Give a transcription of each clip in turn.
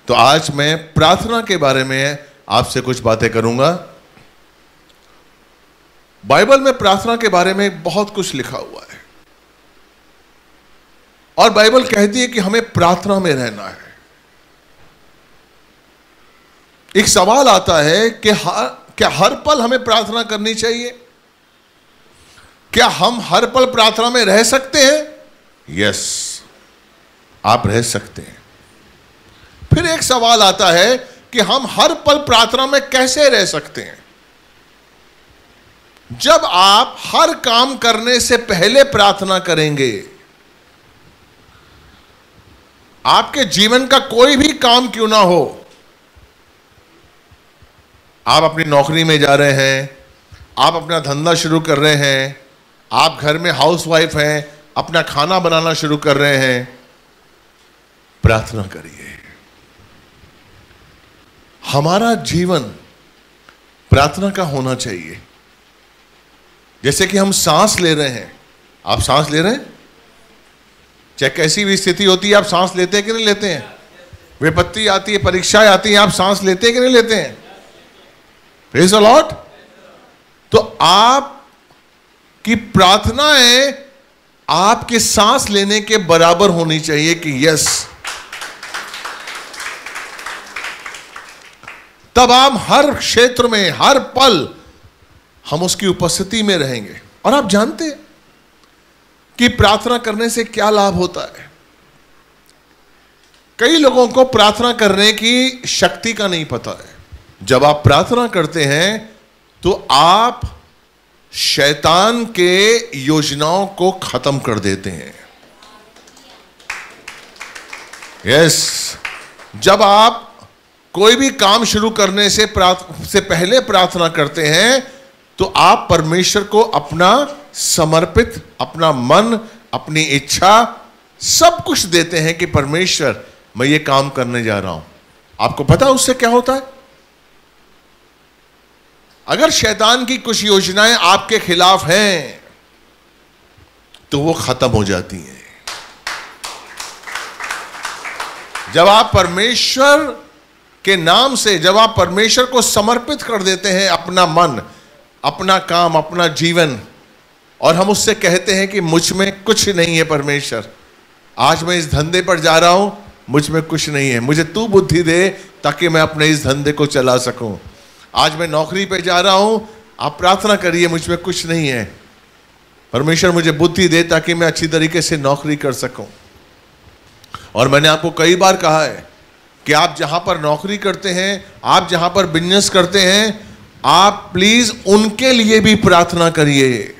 तो आज मैं प्रार्थना के बारे में आपसे कुछ बातें करूंगा। बाइबल में प्रार्थना के बारे में बहुत कुछ लिखा हुआ है और बाइबल कहती है कि हमें प्रार्थना में रहना है। एक सवाल आता है कि क्या हर पल हमें प्रार्थना करनी चाहिए? क्या हम हर पल प्रार्थना में रह सकते हैं? यस, आप रह सकते हैं। फिर एक सवाल आता है कि हम हर पल प्रार्थना में कैसे रह सकते हैं? जब आप हर काम करने से पहले प्रार्थना करेंगे, आपके जीवन का कोई भी काम क्यों ना हो, आप अपनी नौकरी में जा रहे हैं, आप अपना धंधा शुरू कर रहे हैं, आप घर में हाउसवाइफ हैं, अपना खाना बनाना शुरू कर रहे हैं, प्रार्थना करिए। हमारा जीवन प्रार्थना का होना चाहिए। जैसे कि हम सांस ले रहे हैं, आप सांस ले रहे हैं, चाहे कैसी भी स्थिति होती है, आप सांस लेते हैं कि नहीं लेते हैं? विपत्ति आती है, परीक्षाएं आती हैं, आप सांस लेते हैं कि नहीं लेते हैं? Praise the Lord. तो आपकी प्रार्थनाएं आपके सांस लेने के बराबर होनी चाहिए कि यस, तब आप हर क्षेत्र में हर पल हम उसकी उपस्थिति में रहेंगे। और आप जानते हैं कि प्रार्थना करने से क्या लाभ होता है? कई लोगों को प्रार्थना करने की शक्ति का नहीं पता है। जब आप प्रार्थना करते हैं तो आप शैतान के योजनाओं को खत्म कर देते हैं। यस, जब आप कोई भी काम शुरू करने से पहले प्रार्थना करते हैं तो आप परमेश्वर को अपना समर्पित, अपना मन, अपनी इच्छा सब कुछ देते हैं कि परमेश्वर मैं ये काम करने जा रहा हूं। आपको पता है उससे क्या होता है? अगर शैतान की कुछ योजनाएं आपके खिलाफ हैं तो वो खत्म हो जाती हैं। जब आप परमेश्वर के नाम से, जब आप परमेश्वर को समर्पित कर देते हैं अपना मन, अपना काम, अपना जीवन, और हम उससे कहते हैं कि मुझ में कुछ नहीं है परमेश्वर, आज मैं इस धंधे पर जा रहा हूं, मुझ में कुछ नहीं है, मुझे तू बुद्धि दे ताकि मैं अपने इस धंधे को चला सकूं। आज मैं नौकरी पे जा रहा हूं, आप प्रार्थना करिए, मुझ में कुछ नहीं है, परमेश्वर मुझे बुद्धि दे ताकि मैं अच्छी तरीके से नौकरी कर सकूं। और मैंने आपको कई बार कहा है कि आप जहां पर नौकरी करते हैं, आप जहां पर बिजनेस करते हैं, आप प्लीज उनके लिए भी प्रार्थना करिए।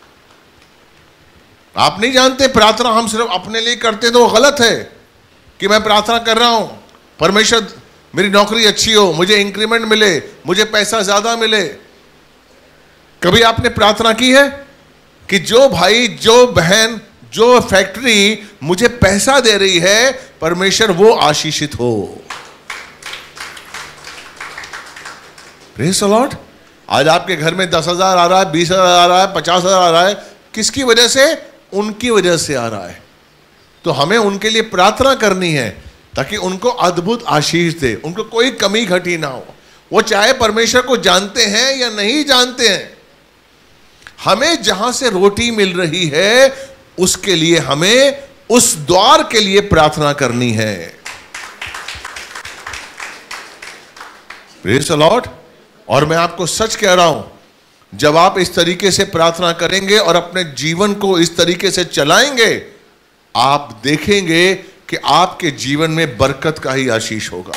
आप नहीं जानते, प्रार्थना हम सिर्फ अपने लिए करते तो गलत है कि मैं प्रार्थना कर रहा हूं परमेश्वर मेरी नौकरी अच्छी हो, मुझे इंक्रीमेंट मिले, मुझे पैसा ज्यादा मिले। कभी आपने प्रार्थना की है कि जो भाई, जो बहन, जो फैक्ट्री मुझे पैसा दे रही है, परमेश्वर वो आशीषित हो। Praise the Lord. आज आपके घर में 10,000 आ रहा है, 20,000 आ रहा है, 50,000 आ रहा है, किसकी वजह से? उनकी वजह से आ रहा है। तो हमें उनके लिए प्रार्थना करनी है ताकि उनको अद्भुत आशीष दे, उनको कोई कमी घटी ना हो। वो चाहे परमेश्वर को जानते हैं या नहीं जानते हैं, हमें जहां से रोटी मिल रही है उसके लिए हमें उस द्वार के लिए प्रार्थना करनी है। Praise the Lord. और मैं आपको सच कह रहा हूं, जब आप इस तरीके से प्रार्थना करेंगे और अपने जीवन को इस तरीके से चलाएंगे, आप देखेंगे कि आपके जीवन में बरकत का ही आशीष होगा।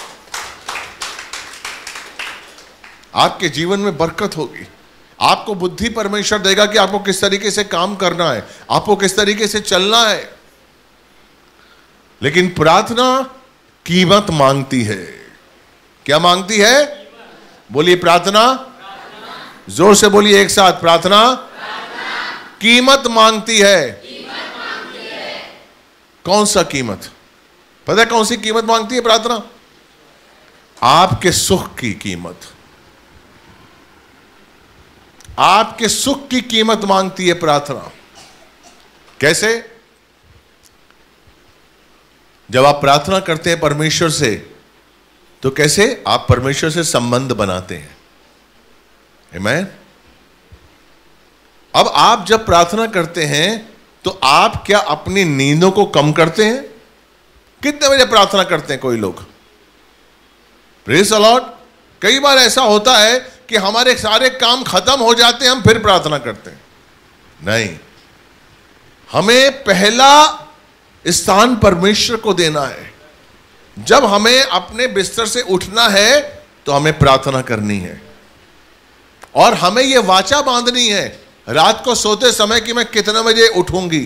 आपके जीवन में बरकत होगी। आपको बुद्धि परमेश्वर देगा कि आपको किस तरीके से काम करना है, आपको किस तरीके से चलना है। लेकिन प्रार्थना कीमत मांगती है। क्या मांगती है? बोलिए प्रार्थना। जोर से बोलिए एक साथ, प्रार्थना कीमत मांगती है। कौन सा कीमत? पता है कौन सी कीमत मांगती है प्रार्थना? आपके सुख की कीमत। आपके सुख की कीमत मांगती है प्रार्थना। कैसे? जब आप प्रार्थना करते हैं परमेश्वर से तो कैसे आप परमेश्वर से संबंध बनाते हैं। आमीन। अब आप जब प्रार्थना करते हैं तो आप क्या अपनी नींदों को कम करते हैं? कितने बजे प्रार्थना करते हैं कोई लोग? Praise the lord. कई बार ऐसा होता है कि हमारे सारे काम खत्म हो जाते हैं, हम फिर प्रार्थना करते हैं। नहीं, हमें पहला स्थान परमेश्वर को देना है। जब हमें अपने बिस्तर से उठना है तो हमें प्रार्थना करनी है, और हमें यह वाचा बांधनी है रात को सोते समय कि मैं कितने बजे उठूंगी।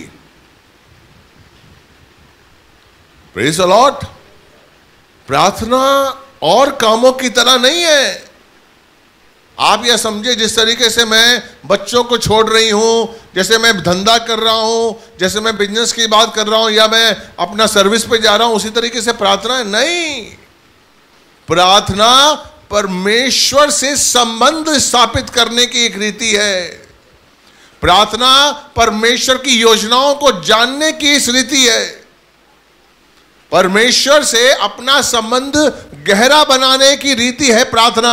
Praise the Lord. प्रार्थना और कामों की तरह नहीं है। आप यह समझे जिस तरीके से मैं बच्चों को छोड़ रही हूं, जैसे मैं धंधा कर रहा हूं, जैसे मैं बिजनेस की बात कर रहा हूं, या मैं अपना सर्विस पे जा रहा हूं, उसी तरीके से प्रार्थना है। नहीं, प्रार्थना परमेश्वर से संबंध स्थापित करने की एक रीति है। प्रार्थना परमेश्वर की योजनाओं को जानने की इस रीति है। परमेश्वर से अपना संबंध गहरा बनाने की रीति है प्रार्थना।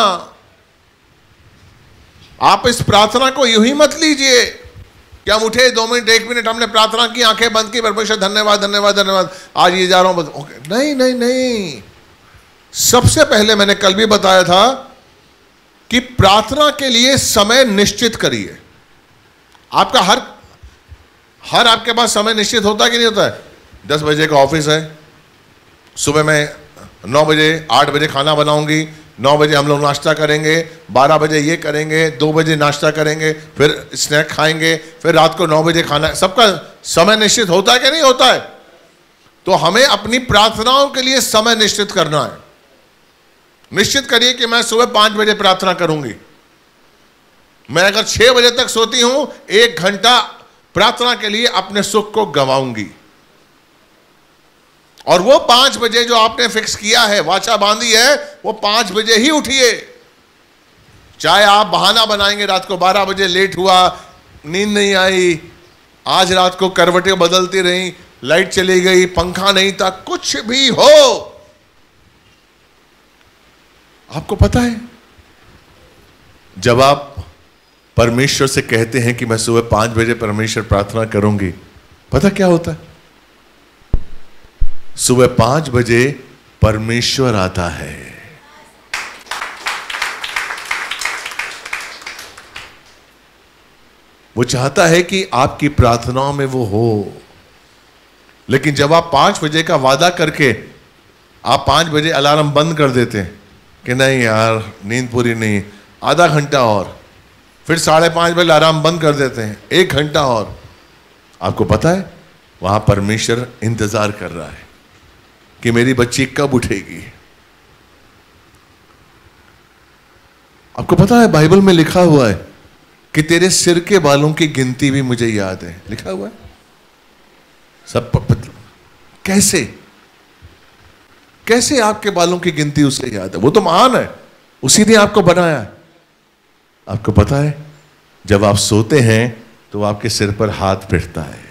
आप इस प्रार्थना को यूं ही मत लीजिए कि हम उठे 2 मिनट 1 मिनट हमने प्रार्थना की, आंखें बंद की, परमेश्वर धन्यवाद धन्यवाद धन्यवाद, आज ये जा रहा हूं। नहीं नहीं नहीं, सबसे पहले मैंने कल भी बताया था कि प्रार्थना के लिए समय निश्चित करिए। आपका हर आपके पास समय निश्चित होता है कि नहीं होता है? 10 बजे का ऑफिस है, सुबह में 9 बजे 8 बजे खाना बनाऊंगी, 9 बजे हम लोग नाश्ता करेंगे, 12 बजे ये करेंगे, 2 बजे नाश्ता करेंगे, फिर स्नैक खाएंगे, फिर रात को 9 बजे खाना। सबका समय निश्चित होता है कि नहीं होता है? तो हमें अपनी प्रार्थनाओं के लिए समय निश्चित करना है। निश्चित करिए कि मैं सुबह 5 बजे प्रार्थना करूंगी। मैं अगर 6 बजे तक सोती हूं, 1 घंटा प्रार्थना के लिए अपने सुख को गंवाऊंगी। और वो 5 बजे जो आपने फिक्स किया है, वाचा बांधी है, वो 5 बजे ही उठिए। चाहे आप बहाना बनाएंगे रात को 12 बजे लेट हुआ, नींद नहीं आई, आज रात को करवटें बदलती रही, लाइट चली गई, पंखा नहीं था, कुछ भी हो, आपको पता है जब आप परमेश्वर से कहते हैं कि मैं सुबह 5 बजे परमेश्वर प्रार्थना करूंगी, पता क्या होता है? सुबह 5 बजे परमेश्वर आता है। वो चाहता है कि आपकी प्रार्थनाओं में वो हो। लेकिन जब आप 5 बजे का वादा करके आप 5 बजे अलार्म बंद कर देते हैं कि नहीं यार नींद पूरी नहीं, आधा घंटा और, फिर 5:30 बजे अलार्म बंद कर देते हैं, 1 घंटा और, आपको पता है वहां परमेश्वर इंतजार कर रहा है कि मेरी बच्ची कब उठेगी। आपको पता है बाइबल में लिखा हुआ है कि तेरे सिर के बालों की गिनती भी मुझे याद है, लिखा हुआ है सब। कैसे कैसे आपके बालों की गिनती उसे याद है? वो तो महान है, उसी ने आपको बनाया है। आपको पता है जब आप सोते हैं तो आपके सिर पर हाथ फिरता है।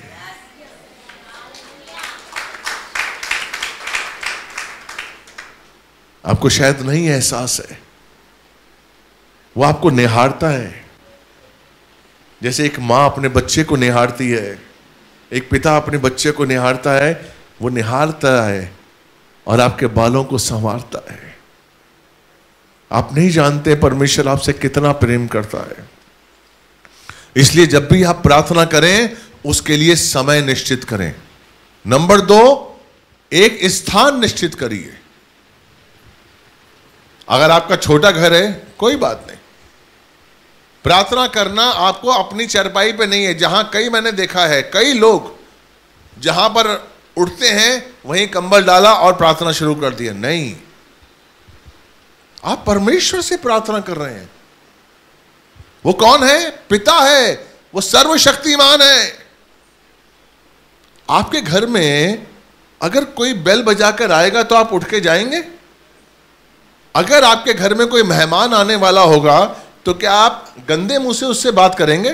आपको शायद नहीं एहसास है, वो आपको निहारता है। जैसे एक मां अपने बच्चे को निहारती है, एक पिता अपने बच्चे को निहारता है, वो निहारता है और आपके बालों को संवारता है। आप नहीं जानते परमेश्वर आपसे कितना प्रेम करता है। इसलिए जब भी आप प्रार्थना करें उसके लिए समय निश्चित करें। नंबर 2, एक स्थान निश्चित करिए। अगर आपका छोटा घर है कोई बात नहीं, प्रार्थना करना आपको अपनी चारपाई पे नहीं है। जहां मैंने देखा है कई लोग जहां पर उठते हैं वहीं कंबल डाला और प्रार्थना शुरू कर दिया। नहीं, आप परमेश्वर से प्रार्थना कर रहे हैं। वो कौन है? पिता है, वो सर्वशक्तिमान है। आपके घर में अगर कोई बेल बजाकर आएगा तो आप उठ के जाएंगे? अगर आपके घर में कोई मेहमान आने वाला होगा तो क्या आप गंदे मुंह से उससे बात करेंगे?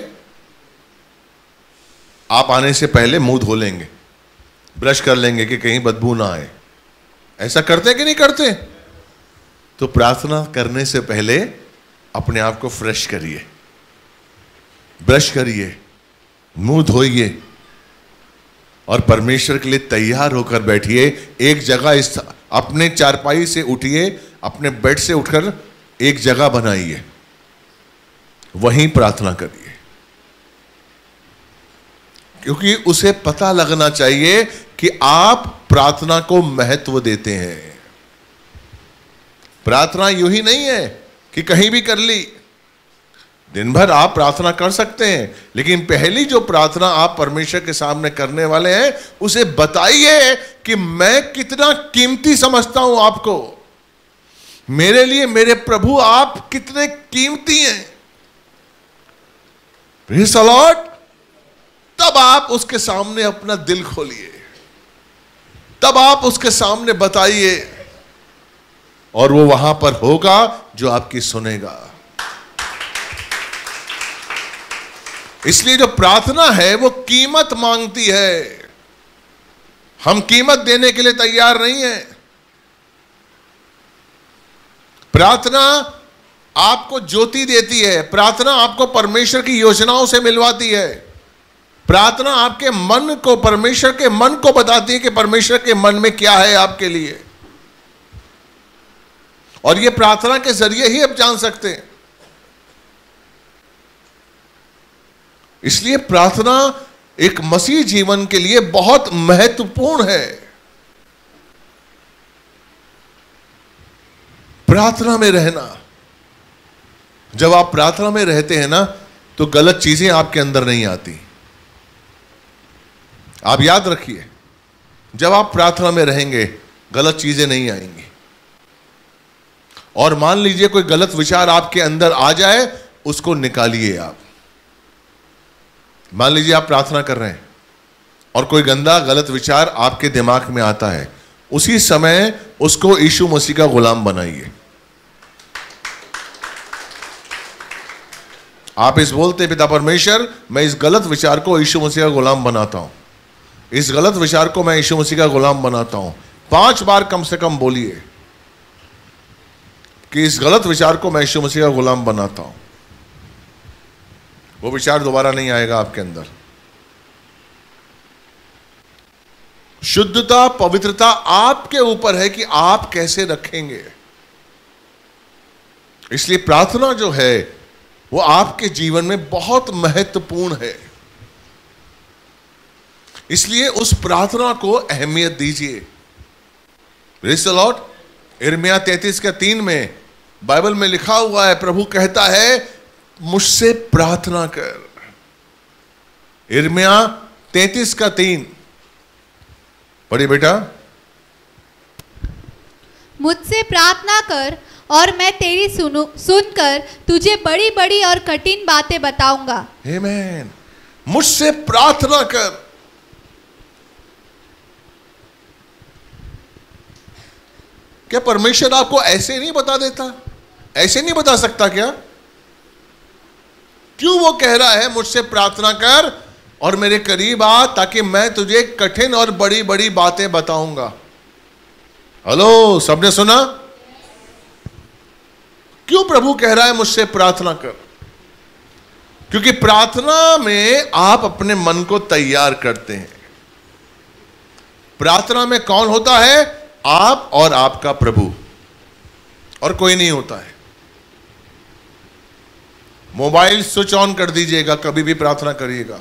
आप आने से पहले मुंह धो लेंगे, ब्रश कर लेंगे कि कहीं बदबू ना आए। ऐसा करते कि नहीं करते? तो प्रार्थना करने से पहले अपने आप को फ्रेश करिए, ब्रश करिए, मुंह धोइए और परमेश्वर के लिए तैयार होकर बैठिए। एक जगह अपने चारपाई से उठिए, अपने बेड से उठकर एक जगह बनाइए, वहीं प्रार्थना करिए, क्योंकि उसे पता लगना चाहिए कि आप प्रार्थना को महत्व देते हैं। प्रार्थना यूं ही नहीं है कि कहीं भी कर ली। दिन भर आप प्रार्थना कर सकते हैं, लेकिन पहली जो प्रार्थना आप परमेश्वर के सामने करने वाले हैं, उसे बताइए कि मैं कितना कीमती समझता हूं आपको। मेरे लिए मेरे प्रभु आप कितने कीमती हैं। Praise the lord. तब आप उसके सामने अपना दिल खोलिए, तब आप उसके सामने बताइए, और वो वहां पर होगा जो आपकी सुनेगा। इसलिए जो प्रार्थना है वो कीमत मांगती है। हम कीमत देने के लिए तैयार नहीं है। प्रार्थना आपको ज्योति देती है, प्रार्थना आपको परमेश्वर की योजनाओं से मिलवाती है, प्रार्थना आपके मन को, परमेश्वर के मन को बताती है कि परमेश्वर के मन में क्या है आपके लिए। और यह प्रार्थना के जरिए ही आप जान सकते हैं। इसलिए प्रार्थना एक मसीह जीवन के लिए बहुत महत्वपूर्ण है। प्रार्थना में रहना, जब आप प्रार्थना में रहते हैं ना, तो गलत चीजें आपके अंदर नहीं आती। आप याद रखिए, जब आप प्रार्थना में रहेंगे गलत चीजें नहीं आएंगी। और मान लीजिए कोई गलत विचार आपके अंदर आ जाए, उसको निकालिए आप। मान लीजिए आप प्रार्थना कर रहे हैं और कोई गंदा गलत विचार आपके दिमाग में आता है, उसी समय उसको यीशु मसीह का गुलाम बनाइए। आप इस बोलते, पिता परमेश्वर, मैं इस गलत विचार को यीशु मसीह का गुलाम बनाता हूं, इस गलत विचार को मैं यीशु मसीह का गुलाम बनाता हूं। 5 बार कम से कम बोलिए कि इस गलत विचार को मैं यीशु मसीह का गुलाम बनाता हूं। वो विचार दोबारा नहीं आएगा आपके अंदर। शुद्धता, पवित्रता आपके ऊपर है कि आप कैसे रखेंगे। इसलिए प्रार्थना जो है वो आपके जीवन में बहुत महत्वपूर्ण है। इसलिए उस प्रार्थना को अहमियत दीजिए। Praise the lord. यिर्मयाह 33:3 में बाइबल में लिखा हुआ है, प्रभु कहता है मुझसे प्रार्थना कर। यिर्मयाह 33:3 पढ़िए बेटा। मुझसे प्रार्थना कर और मैं तेरी सुनकर तुझे बड़ी बड़ी और कठिन बातें बताऊंगा। आमीन। मुझसे प्रार्थना कर। क्या परमेश्वर आपको ऐसे नहीं बता देता? ऐसे नहीं बता सकता क्या? क्यों वो कह रहा है मुझसे प्रार्थना कर और मेरे करीब आ, ताकि मैं तुझे कठिन और बड़ी बड़ी बातें बताऊंगा। हेलो, सबने सुना? क्यों प्रभु कह रहा है मुझसे प्रार्थना कर? क्योंकि प्रार्थना में आप अपने मन को तैयार करते हैं। प्रार्थना में कौन होता है? आप और आपका प्रभु, और कोई नहीं होता है। मोबाइल स्विच ऑन कर दीजिएगा, कभी भी प्रार्थना करिएगा।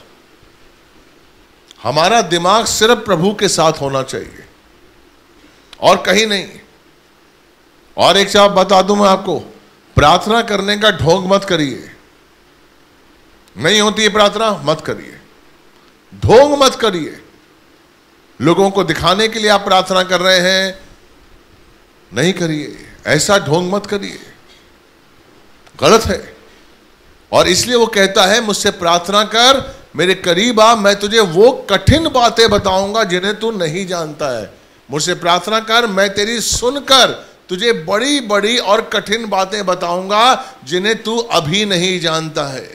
हमारा दिमाग सिर्फ प्रभु के साथ होना चाहिए और कहीं नहीं। और एक बात बता दूं मैं आपको, प्रार्थना करने का ढोंग मत करिए। नहीं होती है प्रार्थना, मत करिए। ढोंग मत करिए। लोगों को दिखाने के लिए आप प्रार्थना कर रहे हैं, नहीं करिए। ऐसा ढोंग मत करिए, गलत है। और इसलिए वो कहता है मुझसे प्रार्थना कर, मेरे करीब आ, मैं तुझे वो कठिन बातें बताऊंगा जिन्हें तू नहीं जानता है। मुझसे प्रार्थना कर, मैं तेरी सुनकर तुझे बड़ी बड़ी और कठिन बातें बताऊंगा जिन्हें तू अभी नहीं जानता है।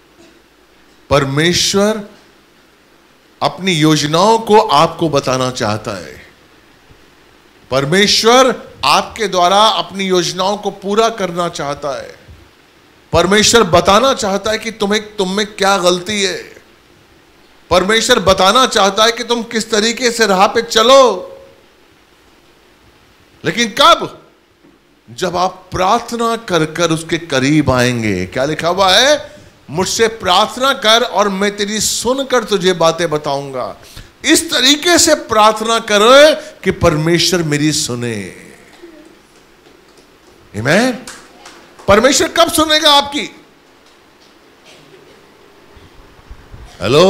परमेश्वर अपनी योजनाओं को आपको बताना चाहता है। परमेश्वर आपके द्वारा अपनी योजनाओं को पूरा करना चाहता है। परमेश्वर बताना चाहता है कि तुम में क्या गलती है। परमेश्वर बताना चाहता है कि तुम किस तरीके से राह पे चलो। लेकिन कब? जब आप प्रार्थना कर कर उसके करीब आएंगे। क्या लिखा हुआ है? मुझसे प्रार्थना कर और मैं तेरी सुनकर तुझे बातें बताऊंगा। इस तरीके से प्रार्थना करो कि परमेश्वर मेरी सुने। आमीन। परमेश्वर कब सुनेगा आपकी? हेलो,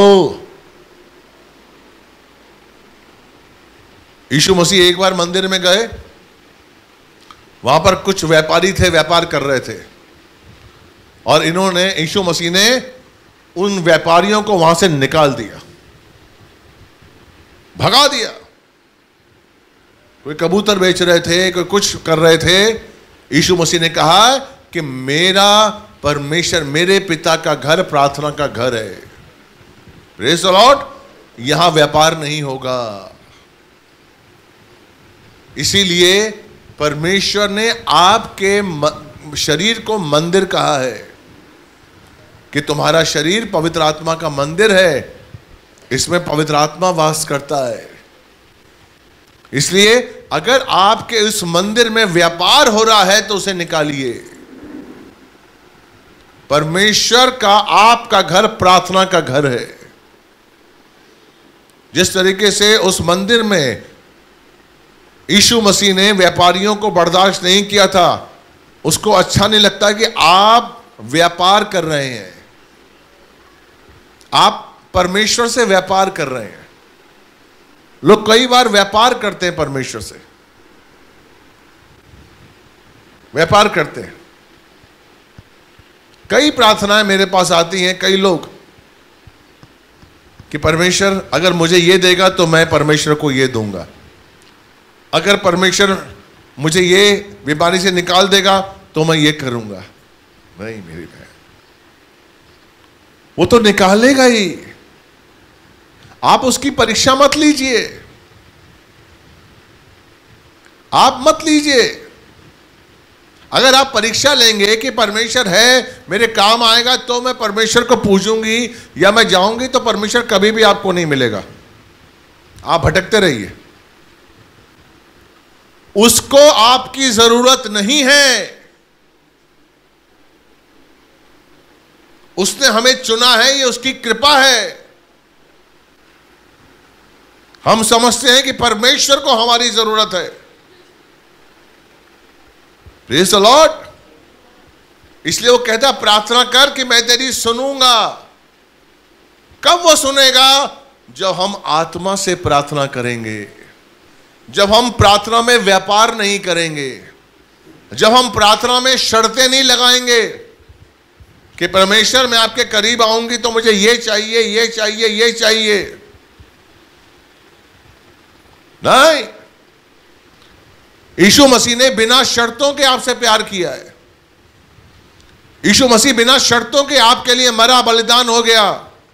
यीशु मसीह एक बार मंदिर में गए, वहां पर कुछ व्यापारी थे, व्यापार कर रहे थे, और यीशु मसीह ने उन व्यापारियों को वहां से निकाल दिया, भगा दिया। कोई कबूतर बेच रहे थे, कोई कुछ कर रहे थे। यीशु मसीह ने कहा कि मेरा परमेश्वर, मेरे पिता का घर प्रार्थना का घर है। Praise the lord. यहां व्यापार नहीं होगा। इसीलिए परमेश्वर ने आपके शरीर को मंदिर कहा है कि तुम्हारा शरीर पवित्र आत्मा का मंदिर है, इसमें पवित्र आत्मा वास करता है। इसलिए अगर आपके इस मंदिर में व्यापार हो रहा है तो उसे निकालिए। परमेश्वर का आपका घर प्रार्थना का घर है। जिस तरीके से उस मंदिर में यीशु मसीह ने व्यापारियों को बर्दाश्त नहीं किया था, उसको अच्छा नहीं लगता कि आप व्यापार कर रहे हैं, आप परमेश्वर से व्यापार कर रहे हैं। लोग कई बार व्यापार करते हैं, परमेश्वर से व्यापार करते हैं। कई प्रार्थनाएं मेरे पास आती हैं, कई लोग कि परमेश्वर अगर मुझे ये देगा तो मैं परमेश्वर को ये दूंगा, अगर परमेश्वर मुझे ये बीमारी से निकाल देगा तो मैं ये करूंगा। नहीं मेरी बहन, वो तो निकालेगा ही। आप उसकी परीक्षा मत लीजिए, आप मत लीजिए। अगर आप परीक्षा लेंगे कि परमेश्वर है, मेरे काम आएगा तो मैं परमेश्वर को पूजूंगी या मैं जाऊंगी, तो परमेश्वर कभी भी आपको नहीं मिलेगा। आप भटकते रहिए। उसको आपकी जरूरत नहीं है। उसने हमें चुना है, ये उसकी कृपा है। हम समझते हैं कि परमेश्वर को हमारी जरूरत है। Praise the Lord. इसलिए वो कहता प्रार्थना कर कि मैं तेरी सुनूंगा। कब वो सुनेगा? जब हम आत्मा से प्रार्थना करेंगे, जब हम प्रार्थना में व्यापार नहीं करेंगे, जब हम प्रार्थना में शर्तें नहीं लगाएंगे कि परमेश्वर मैं आपके करीब आऊंगी तो मुझे ये चाहिए, ये चाहिए, ये चाहिए। नहीं, यीशु मसीह ने बिना शर्तों के आपसे प्यार किया है। यीशु मसीह बिना शर्तों के आपके लिए मरा, बलिदान हो गया।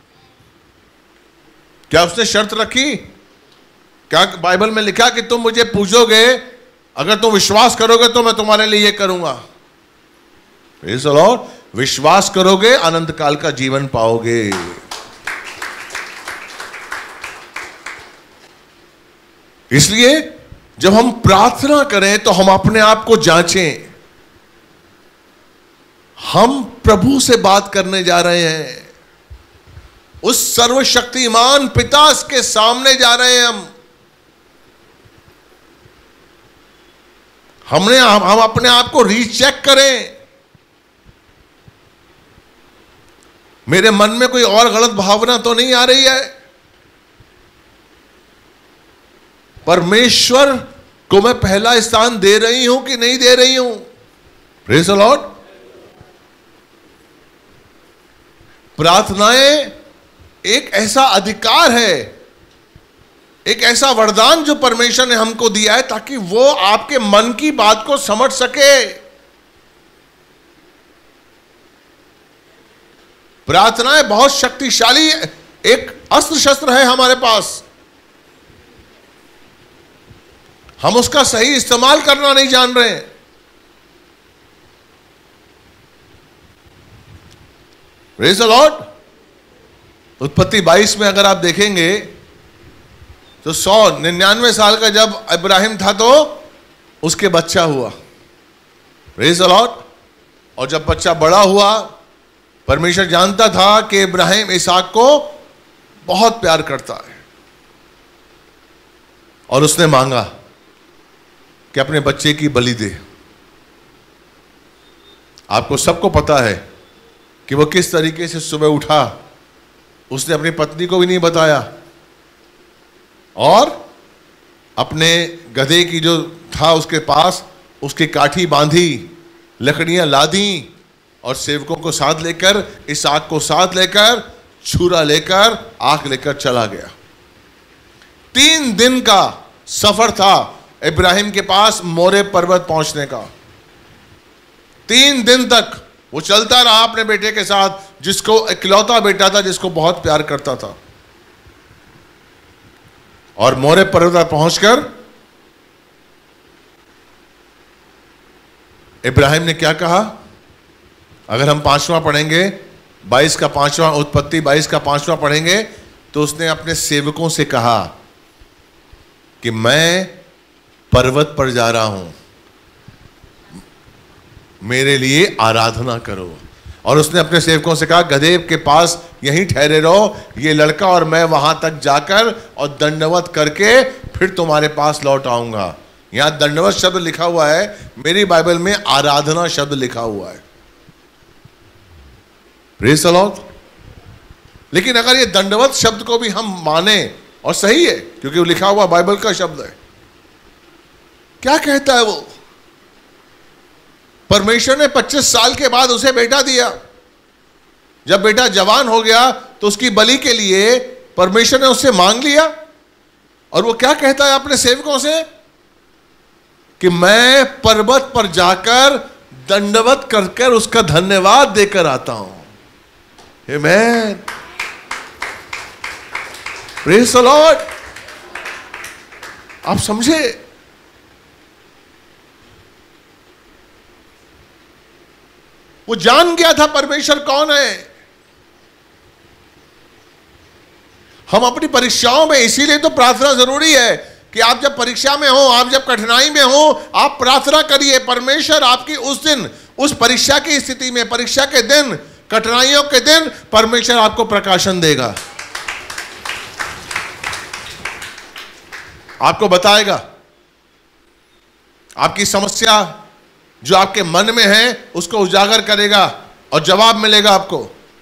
क्या उसने शर्त रखी? क्या बाइबल में लिखा कि तुम मुझे पूजोगे, अगर तुम विश्वास करोगे तो मैं तुम्हारे लिए ये करूंगा? Praise the lord. विश्वास करोगे, अनंत काल का जीवन पाओगे। इसलिए जब हम प्रार्थना करें तो हम अपने आप को जांचें। हम प्रभु से बात करने जा रहे हैं, उस सर्वशक्तिमान पिता के सामने जा रहे हैं। हम अपने आप को रीचेक करें। मेरे मन में कोई और गलत भावना तो नहीं आ रही है? परमेश्वर को मैं पहला स्थान दे रही हूं कि नहीं दे रही हूं? Praise the lord. प्रार्थनाएं एक ऐसा अधिकार है, एक ऐसा वरदान जो परमेश्वर ने हमको दिया है ताकि वो आपके मन की बात को समझ सके। प्रार्थनाएं बहुत शक्तिशाली एक अस्त्र शस्त्र है हमारे पास। हम उसका सही इस्तेमाल करना नहीं जान रहे हैं। Praise the lord. उत्पत्ति 22 में अगर आप देखेंगे तो 199 साल का जब इब्राहिम था तो उसके बच्चा हुआ। Praise the Lord. और जब बच्चा बड़ा हुआ, परमेश्वर जानता था कि इब्राहिम इसहाक को बहुत प्यार करता है, और उसने मांगा कि अपने बच्चे की बलि दे। आपको सबको पता है कि वो किस तरीके से सुबह उठा, उसने अपनी पत्नी को भी नहीं बताया, और अपने गधे की जो था उसके पास उसकी काठी बांधी, लकड़ियां लादी, और सेवकों को साथ लेकर, इसहाक को साथ लेकर, छुरा लेकर, आग लेकर चला गया। 3 दिन का सफर था इब्राहिम के पास मोरे पर्वत पहुंचने का। 3 दिन तक वो चलता रहा अपने बेटे के साथ, जिसको इकलौता बेटा था, जिसको बहुत प्यार करता था। और मोरे पर्वत पर पहुंचकर इब्राहिम ने क्या कहा? अगर हम 5वां पढ़ेंगे, 22 का 5वां, उत्पत्ति 22 का 5वां पढ़ेंगे, तो उसने अपने सेवकों से कहा कि मैं पर्वत पर जा रहा हूं, मेरे लिए आराधना करो। और उसने अपने सेवकों से कहा, गधे के पास यहीं ठहरे रहो, ये लड़का और मैं वहां तक जाकर और दंडवत करके फिर तुम्हारे पास लौट आऊंगा। यहां दंडवत शब्द लिखा हुआ है, मेरी बाइबल में आराधना शब्द लिखा हुआ है। Praise the Lord. लेकिन अगर ये दंडवत शब्द को भी हम माने, और सही है क्योंकि वो लिखा हुआ बाइबल का शब्द है, क्या कहता है वो? परमेश्वर ने 25 साल के बाद उसे बेटा दिया। जब बेटा जवान हो गया तो उसकी बलि के लिए परमेश्वर ने उससे मांग लिया, और वो क्या कहता है अपने सेवकों से कि मैं पर्वत पर जाकर दंडवत कर उसका धन्यवाद देकर आता हूं। आमेन। Praise the Lord. आप समझे? वो जान गया था परमेश्वर कौन है। हम अपनी परीक्षाओं में, इसीलिए तो प्रार्थना जरूरी है कि आप जब परीक्षा में हो, आप जब कठिनाई में हो, आप प्रार्थना करिए। परमेश्वर आपकी उस दिन, उस परीक्षा की स्थिति में, परीक्षा के दिन, कठिनाइयों के दिन, परमेश्वर आपको प्रकाशन देगा, आपको बताएगा। आपकी समस्या जो आपके मन में है उसको उजागर करेगा और जवाब मिलेगा आपको।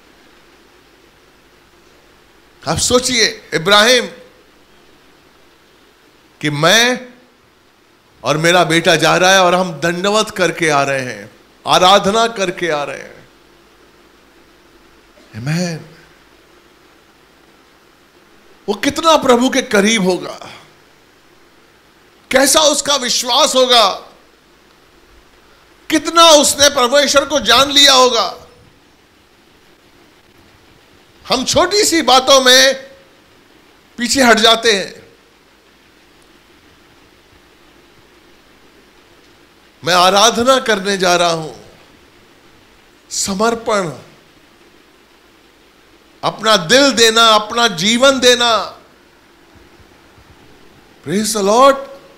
आप सोचिए इब्राहिम कि मैं और मेरा बेटा जा रहा है और हम दंडवत करके आ रहे हैं, आराधना करके आ रहे हैं। आमीन। वो कितना प्रभु के करीब होगा, कैसा उसका विश्वास होगा, कितना उसने परमेश्वर को जान लिया होगा। हम छोटी सी बातों में पीछे हट जाते हैं। मैं आराधना करने जा रहा हूं, समर्पण, अपना दिल देना, अपना जीवन देना। Praise the Lord.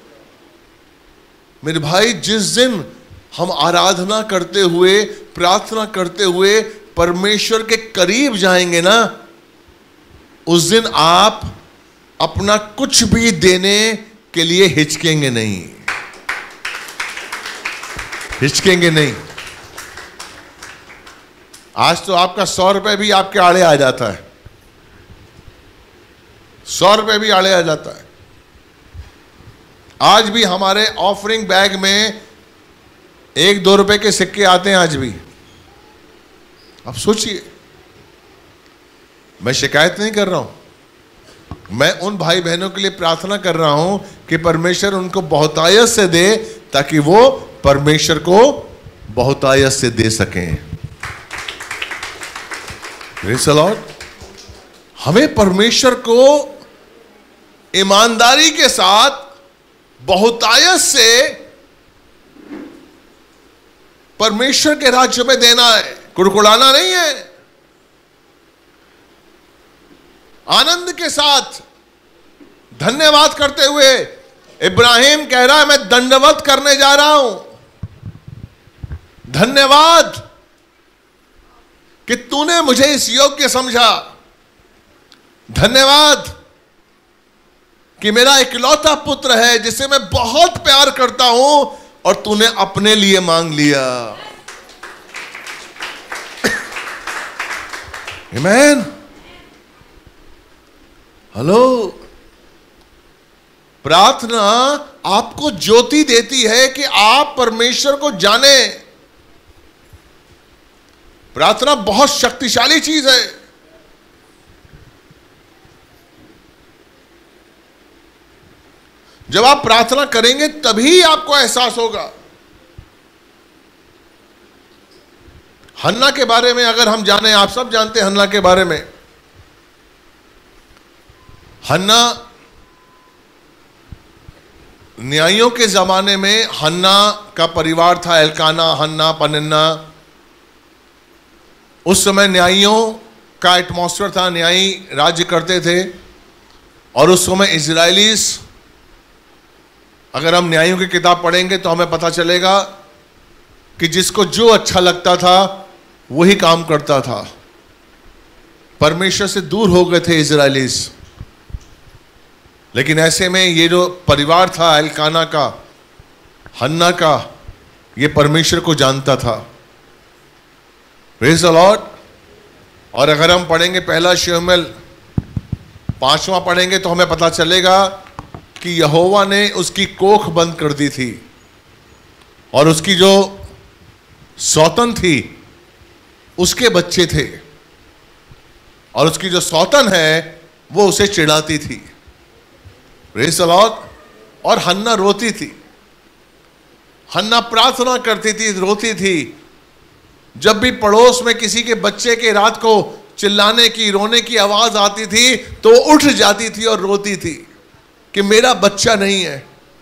मेरे भाई, जिस दिन हम आराधना करते हुए, प्रार्थना करते हुए परमेश्वर के करीब जाएंगे ना, उस दिन आप अपना कुछ भी देने के लिए हिचकेंगे नहीं, हिचकेंगे नहीं। आज तो आपका 100 रुपए भी आपके आड़े आ जाता है, 100 रुपए भी आड़े आ जाता है। आज भी हमारे ऑफरिंग बैग में 1-2 रुपए के सिक्के आते हैं आज भी। अब सोचिए, मैं शिकायत नहीं कर रहा हूं, मैं उन भाई बहनों के लिए प्रार्थना कर रहा हूं कि परमेश्वर उनको बहुतायत से दे, ताकि वो परमेश्वर को बहुतायत से दे सकें। Praise the Lord. हमें परमेश्वर को ईमानदारी के साथ बहुतायत से परमेश्वर के राज्य में देना है, कुड़कुड़ाना नहीं है। आनंद के साथ धन्यवाद करते हुए इब्राहिम कह रहा है, मैं दंडवत करने जा रहा हूं, धन्यवाद कि तूने मुझे इस योग्य समझा, धन्यवाद कि मेरा इकलौता पुत्र है जिसे मैं बहुत प्यार करता हूं और तूने अपने लिए मांग लिया। आमीन। हेलो, प्रार्थना आपको ज्योति देती है कि आप परमेश्वर को जाने। प्रार्थना बहुत शक्तिशाली चीज है। जब आप प्रार्थना करेंगे तभी आपको एहसास होगा। हन्ना के बारे में अगर हम जाने, आप सब जानते हैं हन्ना के बारे में। हन्ना न्यायियों के जमाने में हन्ना का परिवार था, एल्काना, हन्ना, पनिन्ना। उस समय न्यायियों का एटमॉस्फेयर था, न्यायी राज्य करते थे। और उस समय इजराइलीज, अगर हम न्यायियों की किताब पढ़ेंगे तो हमें पता चलेगा कि जिसको जो अच्छा लगता था वही काम करता था। परमेश्वर से दूर हो गए थे इजराइलीज। लेकिन ऐसे में ये जो परिवार था एल्काना का, हन्ना का, ये परमेश्वर को जानता था। Praise the Lord. और अगर हम पढ़ेंगे पहला शमूएल 5वां पढ़ेंगे तो हमें पता चलेगा कि यहोवा ने उसकी कोख बंद कर दी थी और उसकी जो सौतन थी उसके बच्चे थे, और उसकी जो सौतन है वो उसे चिढ़ाती थी। Praise the Lord. और हन्ना रोती थी, हन्ना प्रार्थना करती थी, रोती थी। जब भी पड़ोस में किसी के बच्चे के रात को चिल्लाने की, रोने की आवाज आती थी तो वो उठ जाती थी और रोती थी कि मेरा बच्चा नहीं है।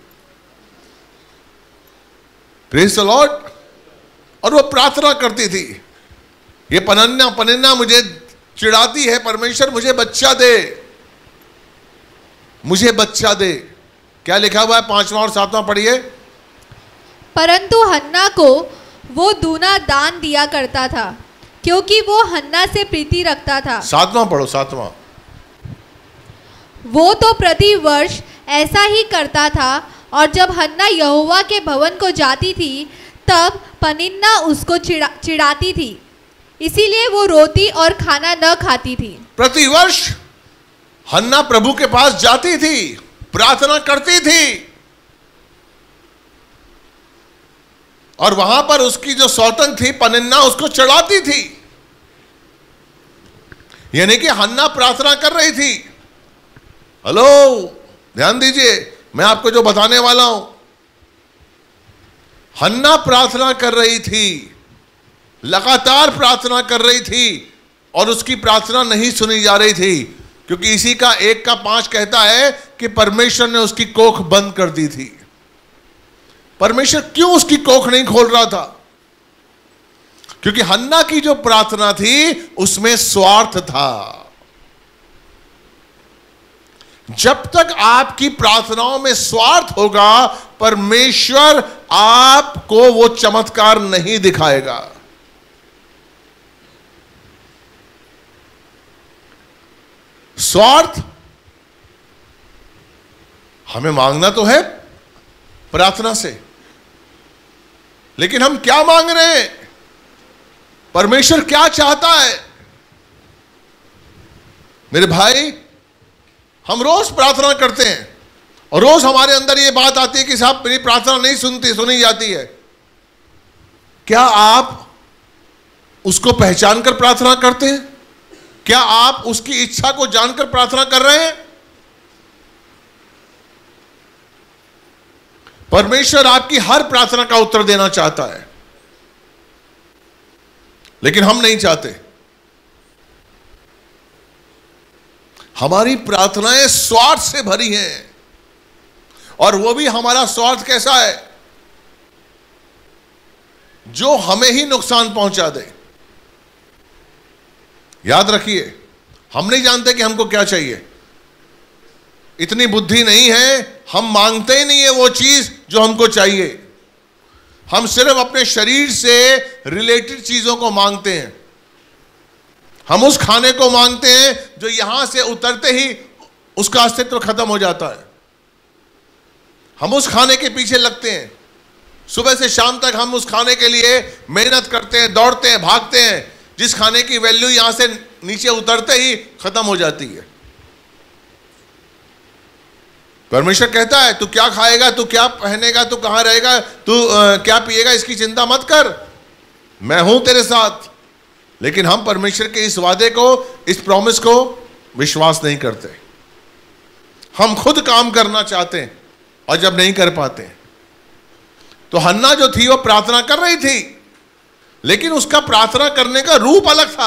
Praise the Lord. और वो प्रार्थना करती थी, ये पनिन्ना मुझे चिढ़ाती है, परमेश्वर मुझे बच्चा दे, मुझे बच्चा दे। क्या लिखा हुआ है 5वां और 7वां पढ़िए। परंतु हन्ना को वो दूना दान दिया करता था क्योंकि वो हन्ना से प्रीति रखता था। 7वां पढ़ो, 7वां। वो तो प्रति वर्ष ऐसा ही करता था, और जब हन्ना यहोवा के भवन को जाती थी तब पनिन्ना उसको चिढ़ाती थी, इसीलिए वो रोती और खाना न खाती थी। प्रतिवर्ष हन्ना प्रभु के पास जाती थी, प्रार्थना करती थी, और वहां पर उसकी जो सौतन थी पनिन्ना उसको चढ़ाती थी। यानी कि हन्ना प्रार्थना कर रही थी। हेलो, ध्यान दीजिए, मैं आपको जो बताने वाला हूं। हन्ना प्रार्थना कर रही थी, लगातार प्रार्थना कर रही थी, और उसकी प्रार्थना नहीं सुनी जा रही थी, क्योंकि इसी का 1:5 कहता है कि परमेश्वर ने उसकी कोख बंद कर दी थी। परमेश्वर क्यों उसकी कोख नहीं खोल रहा था? क्योंकि हन्ना की जो प्रार्थना थी उसमें स्वार्थ था। जब तक आपकी प्रार्थनाओं में स्वार्थ होगा, परमेश्वर आपको वो चमत्कार नहीं दिखाएगा। स्वार्थ, हमें मांगना तो है प्रार्थना से, लेकिन हम क्या मांग रहे हैं? परमेश्वर क्या चाहता है? मेरे भाई, हम रोज प्रार्थना करते हैं और रोज हमारे अंदर ये बात आती है कि साहब मेरी प्रार्थना नहीं सुनी जाती है। क्या आप उसको पहचान कर प्रार्थना करते हैं? क्या आप उसकी इच्छा को जानकर प्रार्थना कर रहे हैं? परमेश्वर आपकी हर प्रार्थना का उत्तर देना चाहता है, लेकिन हम नहीं चाहते। हमारी प्रार्थनाएं स्वार्थ से भरी हैं, और वो भी हमारा स्वार्थ कैसा है, जो हमें ही नुकसान पहुंचा दे। याद रखिए, हम नहीं जानते कि हमको क्या चाहिए, इतनी बुद्धि नहीं है, हम मांगते ही नहीं है वो चीज जो हमको चाहिए। हम सिर्फ अपने शरीर से रिलेटेड चीजों को मांगते हैं। हम उस खाने को मांगते हैं जो यहां से उतरते ही उसका अस्तित्व खत्म हो जाता है। हम उस खाने के पीछे लगते हैं, सुबह से शाम तक हम उस खाने के लिए मेहनत करते हैं, दौड़ते हैं, भागते हैं, जिस खाने की वैल्यू यहां से नीचे उतरते ही खत्म हो जाती है। परमेश्वर कहता है तू क्या खाएगा, तू क्या पहनेगा, तू कहां रहेगा, तू क्या पिएगा, इसकी चिंता मत कर, मैं हूं तेरे साथ। लेकिन हम परमेश्वर के इस वादे को, इस प्रॉमिस को विश्वास नहीं करते। हम खुद काम करना चाहते हैं और जब नहीं कर पाते, तो हन्ना जो थी वो प्रार्थना कर रही थी, लेकिन उसका प्रार्थना करने का रूप अलग था।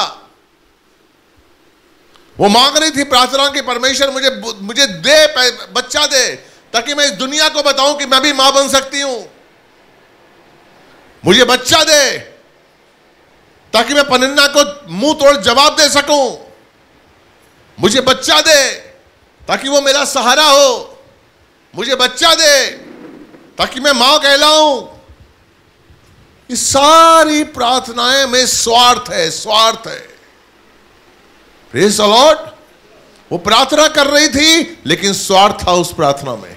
वो मांग रही थी प्रार्थना की, परमेश्वर मुझे दे, बच्चा दे, ताकि मैं इस दुनिया को बताऊं कि मैं भी मां बन सकती हूं। मुझे बच्चा दे ताकि मैं पनिन्ना को मुंह तोड़ जवाब दे सकूं। मुझे बच्चा दे ताकि वो मेरा सहारा हो। मुझे बच्चा दे ताकि मैं मां कहलाऊं। इस सारी प्रार्थनाएं में स्वार्थ है, स्वार्थ है। Praise the Lord. वो प्रार्थना कर रही थी लेकिन स्वार्थ था उस प्रार्थना में।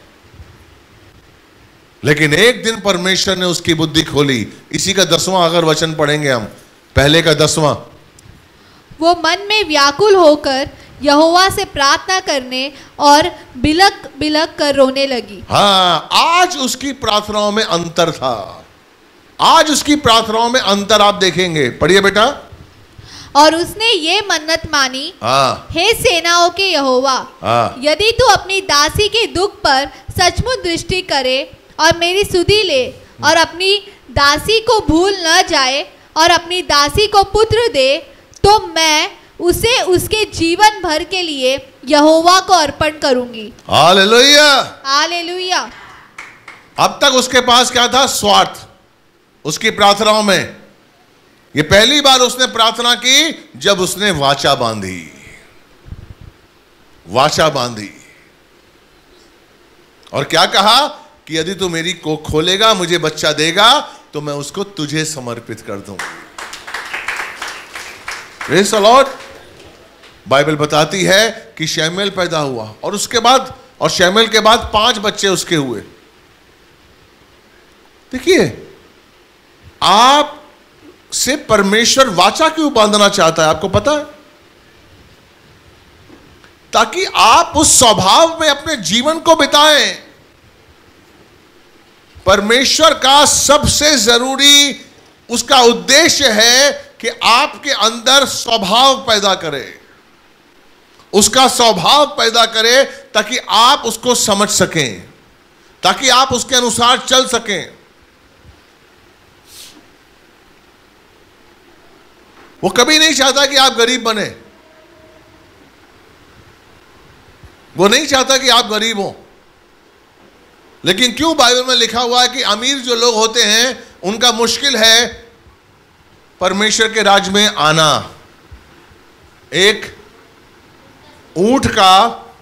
लेकिन एक दिन परमेश्वर ने उसकी बुद्धि खोली। इसी का 10वां अगर वचन पढ़ेंगे हम, पहले का 10वां। वो मन में व्याकुल होकर यहोवा से प्रार्थना करने और बिलक बिलक कर रोने लगी। हाँ, आज उसकी प्रार्थनाओं में अंतर था। आज उसकी प्रार्थनाओं में अंतर आप देखेंगे। पढ़िए बेटा। और उसने ये मन्नत मानी, हे सेनाओं के यहोवा, यदि तू अपनी दासी के दुख पर सचमुच दृष्टि करे और मेरी सुधि ले और अपनी दासी को भूल न जाए और अपनी दासी को पुत्र दे, तो मैं उसे उसके जीवन भर के लिए यहोवा को अर्पण करूंगी। Hallelujah, hallelujah. अब तक उसके पास क्या था? स्वार्थ। उसकी प्रार्थनाओं में ये पहली बार उसने प्रार्थना की जब उसने वाचा बांधी। वाचा बांधी और क्या कहा कि यदि तू मेरी कोख खोलेगा, मुझे बच्चा देगा, तो मैं उसको तुझे समर्पित कर दूंगा। Praise the Lord. बाइबल बताती है कि शमूएल पैदा हुआ और उसके बाद, और शमूएल के बाद 5 बच्चे उसके हुए। देखिए, आप से परमेश्वर वाचा क्यों बांधना चाहता है आपको पता है? ताकि आप उस स्वभाव में अपने जीवन को बिताएं। परमेश्वर का सबसे जरूरी उसका उद्देश्य है कि आपके अंदर स्वभाव पैदा करे, उसका स्वभाव पैदा करे, ताकि आप उसको समझ सकें, ताकि आप उसके अनुसार चल सकें। वो कभी नहीं चाहता कि आप गरीब बने। वो नहीं चाहता कि आप गरीब हो। लेकिन क्यों बाइबल में लिखा हुआ है कि अमीर जो लोग होते हैं उनका मुश्किल है परमेश्वर के राज्य में आना। एक ऊंट का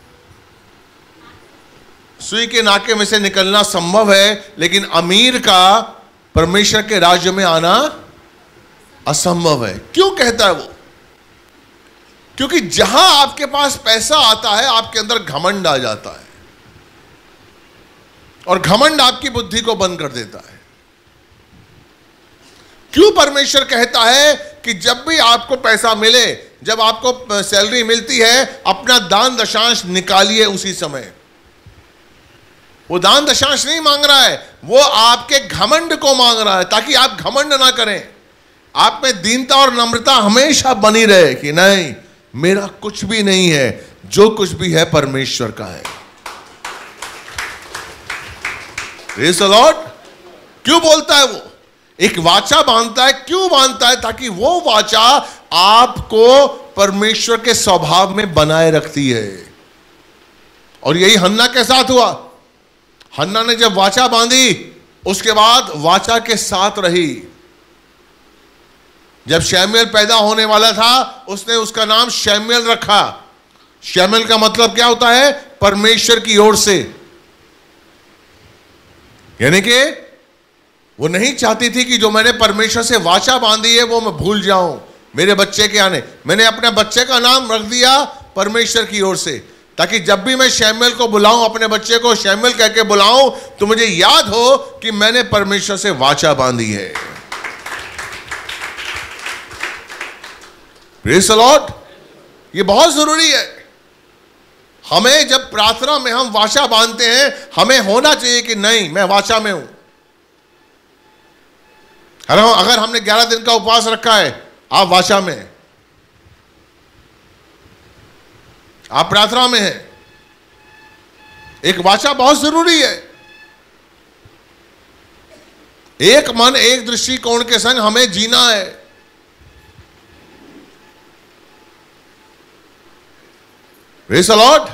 सुई के नाके में से निकलना संभव है, लेकिन अमीर का परमेश्वर के राज्य में आना असंभव है। क्यों कहता है वो? क्योंकि जहां आपके पास पैसा आता है आपके अंदर घमंड आ जाता है, और घमंड आपकी बुद्धि को बंद कर देता है। क्यों परमेश्वर कहता है कि जब भी आपको पैसा मिले, जब आपको सैलरी मिलती है, अपना दान दशांश निकालिए उसी समय। वो दान दशांश नहीं मांग रहा है, वो आपके घमंड को मांग रहा है, ताकि आप घमंड ना करें। आप में दीनता और नम्रता हमेशा बनी रहे कि नहीं, मेरा कुछ भी नहीं है, जो कुछ भी है परमेश्वर का है। Praise the Lord. क्यों बोलता है वो? एक वाचा बांधता है। क्यों बांधता है? ताकि वो वाचा आपको परमेश्वर के स्वभाव में बनाए रखती है। और यही हन्ना के साथ हुआ। हन्ना ने जब वाचा बांधी, उसके बाद वाचा के साथ रही। जब शैमुएल पैदा होने वाला था, उसने उसका नाम शैमुएल रखा। शैमुएल का मतलब क्या होता है? परमेश्वर की ओर से। यानी कि वो नहीं चाहती थी कि जो मैंने परमेश्वर से वाचा बांधी है वो मैं भूल जाऊं मेरे बच्चे के आने। मैंने अपने बच्चे का नाम रख दिया परमेश्वर की ओर से, ताकि जब भी मैं शैमुएल को बुलाऊं, अपने बच्चे को शैमुएल कह के बुलाऊं, तो मुझे याद हो कि मैंने परमेश्वर से वाचा बांधी है। Praise the Lord. ये बहुत जरूरी है। हमें जब प्रार्थना में हम वाचा बांधते हैं, हमें होना चाहिए कि नहीं, मैं वाचा में हूं। अगर हमने 11 दिन का उपवास रखा है, आप वाचा में हैं, आप प्रार्थना में हैं। एक वाचा बहुत जरूरी है। एक मन एक दृष्टिकोण के संग हमें जीना है। Praise the Lord.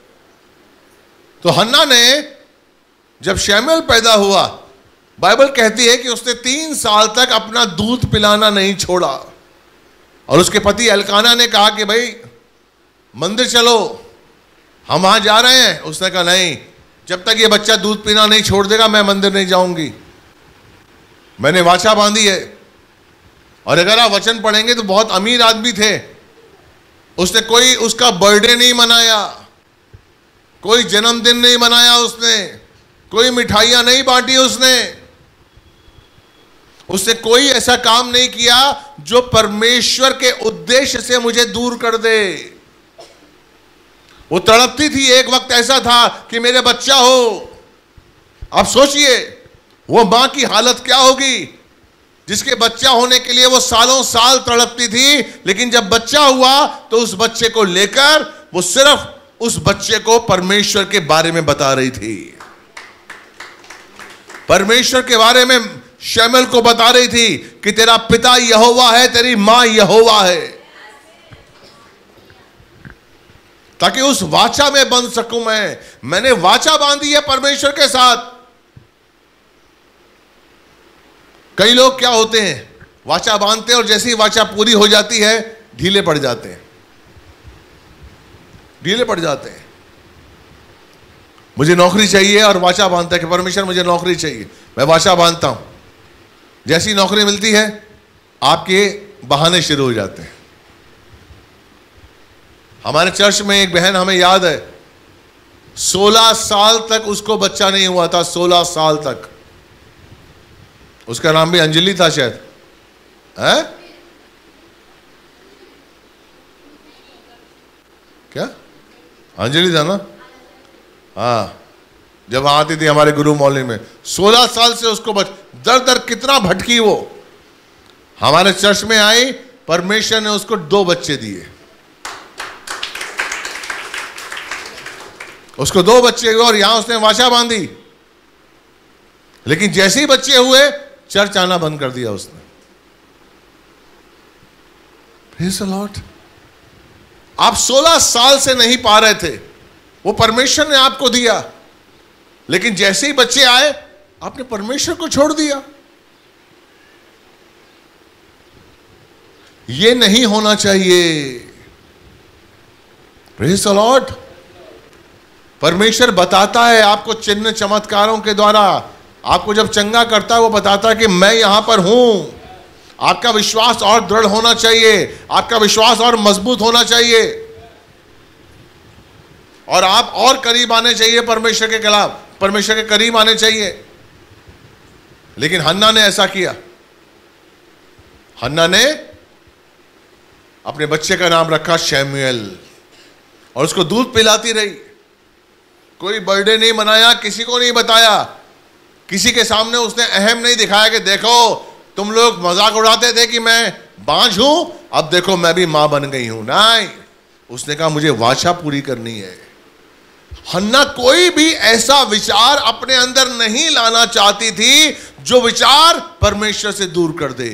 तो हन्ना ने जब शैमुएल पैदा हुआ, बाइबल कहती है कि उसने 3 साल तक अपना दूध पिलाना नहीं छोड़ा। और उसके पति एल्काना ने कहा कि भाई मंदिर चलो, हम वहां जा रहे हैं। उसने कहा नहीं, जब तक ये बच्चा दूध पीना नहीं छोड़ देगा मैं मंदिर नहीं जाऊंगी। मैंने वाचा बांधी है। और अगर आप वचन पढ़ेंगे तो बहुत अमीर आदमी थे। उसने कोई उसका बर्थडे नहीं मनाया, कोई जन्मदिन नहीं मनाया, उसने कोई मिठाइयां नहीं बांटी, उसने कोई ऐसा काम नहीं किया जो परमेश्वर के उद्देश्य से मुझे दूर कर दे। वो तड़पती थी। एक वक्त ऐसा था कि मेरे बच्चा हो। अब सोचिए वो मां की हालत क्या होगी, जिसके बच्चा होने के लिए वो सालों साल तड़पती थी, लेकिन जब बच्चा हुआ तो उस बच्चे को लेकर वो सिर्फ उस बच्चे को परमेश्वर के बारे में बता रही थी। परमेश्वर के बारे में शैमुएल को बता रही थी कि तेरा पिता यहोवा है, तेरी मां यहोवा है, ताकि उस वाचा में बंध सकूं। मैंने वाचा बांधी है परमेश्वर के साथ। कई लोग क्या होते हैं, वाचा बांधते हैं और जैसे ही वाचा पूरी हो जाती है ढीले पड़ जाते हैं, ढीले पड़ जाते हैं। मुझे नौकरी चाहिए और वाचा बांधता है कि परमेश्वर मुझे नौकरी चाहिए, मैं वाचा बांधता हूं। जैसी नौकरी मिलती है आपके बहाने शुरू हो जाते हैं। हमारे चर्च में एक बहन, हमें याद है, 16 साल तक उसको बच्चा नहीं हुआ था। 16 साल तक। उसका नाम भी अंजलि था शायद, है क्या? अंजलि था ना? हाँ, जब आती थी हमारे गुरु मौली में। 16 साल से उसको दर दर कितना भटकी वो। हमारे चर्च में आई, परमेश्वर ने उसको 2 बच्चे दिए। उसको 2 बच्चे हुए और यहां उसने वाचा बांधी। लेकिन जैसे ही बच्चे हुए चर्च आना बंद कर दिया उसने। Praise the Lord. आप 16 साल से नहीं पा रहे थे, वो परमेश्वर ने आपको दिया, लेकिन जैसे ही बच्चे आए आपने परमेश्वर को छोड़ दिया। ये नहीं होना चाहिए। Praise the Lord. परमेश्वर बताता है आपको चिन्ह चमत्कारों के द्वारा। आपको जब चंगा करता है वो बताता है कि मैं यहां पर हूं। आपका विश्वास और दृढ़ होना चाहिए, आपका विश्वास और मजबूत होना चाहिए, और आप और करीब आने चाहिए परमेश्वर के खिलाफ, परमेश्वर के करीब आने चाहिए। लेकिन हन्ना ने ऐसा किया। हन्ना ने अपने बच्चे का नाम रखा शैमुएल और उसको दूध पिलाती रही। कोई बर्थडे नहीं मनाया, किसी को नहीं बताया, किसी के सामने उसने अहम नहीं दिखाया कि देखो तुम लोग मजाक उड़ाते थे कि मैं बांझ हूं, अब देखो मैं भी मां बन गई हूं। नहीं, उसने कहा मुझे वाचा पूरी करनी है। हन्ना कोई भी ऐसा विचार अपने अंदर नहीं लाना चाहती थी जो विचार परमेश्वर से दूर कर दे।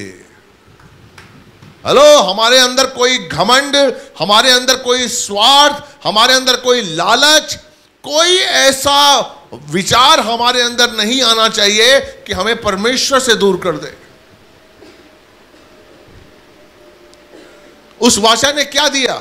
हेलो, हमारे अंदर कोई घमंड, हमारे अंदर कोई स्वार्थ, हमारे अंदर कोई लालच, कोई ऐसा विचार हमारे अंदर नहीं आना चाहिए कि हमें परमेश्वर से दूर कर दे। उस वाचा ने क्या दिया?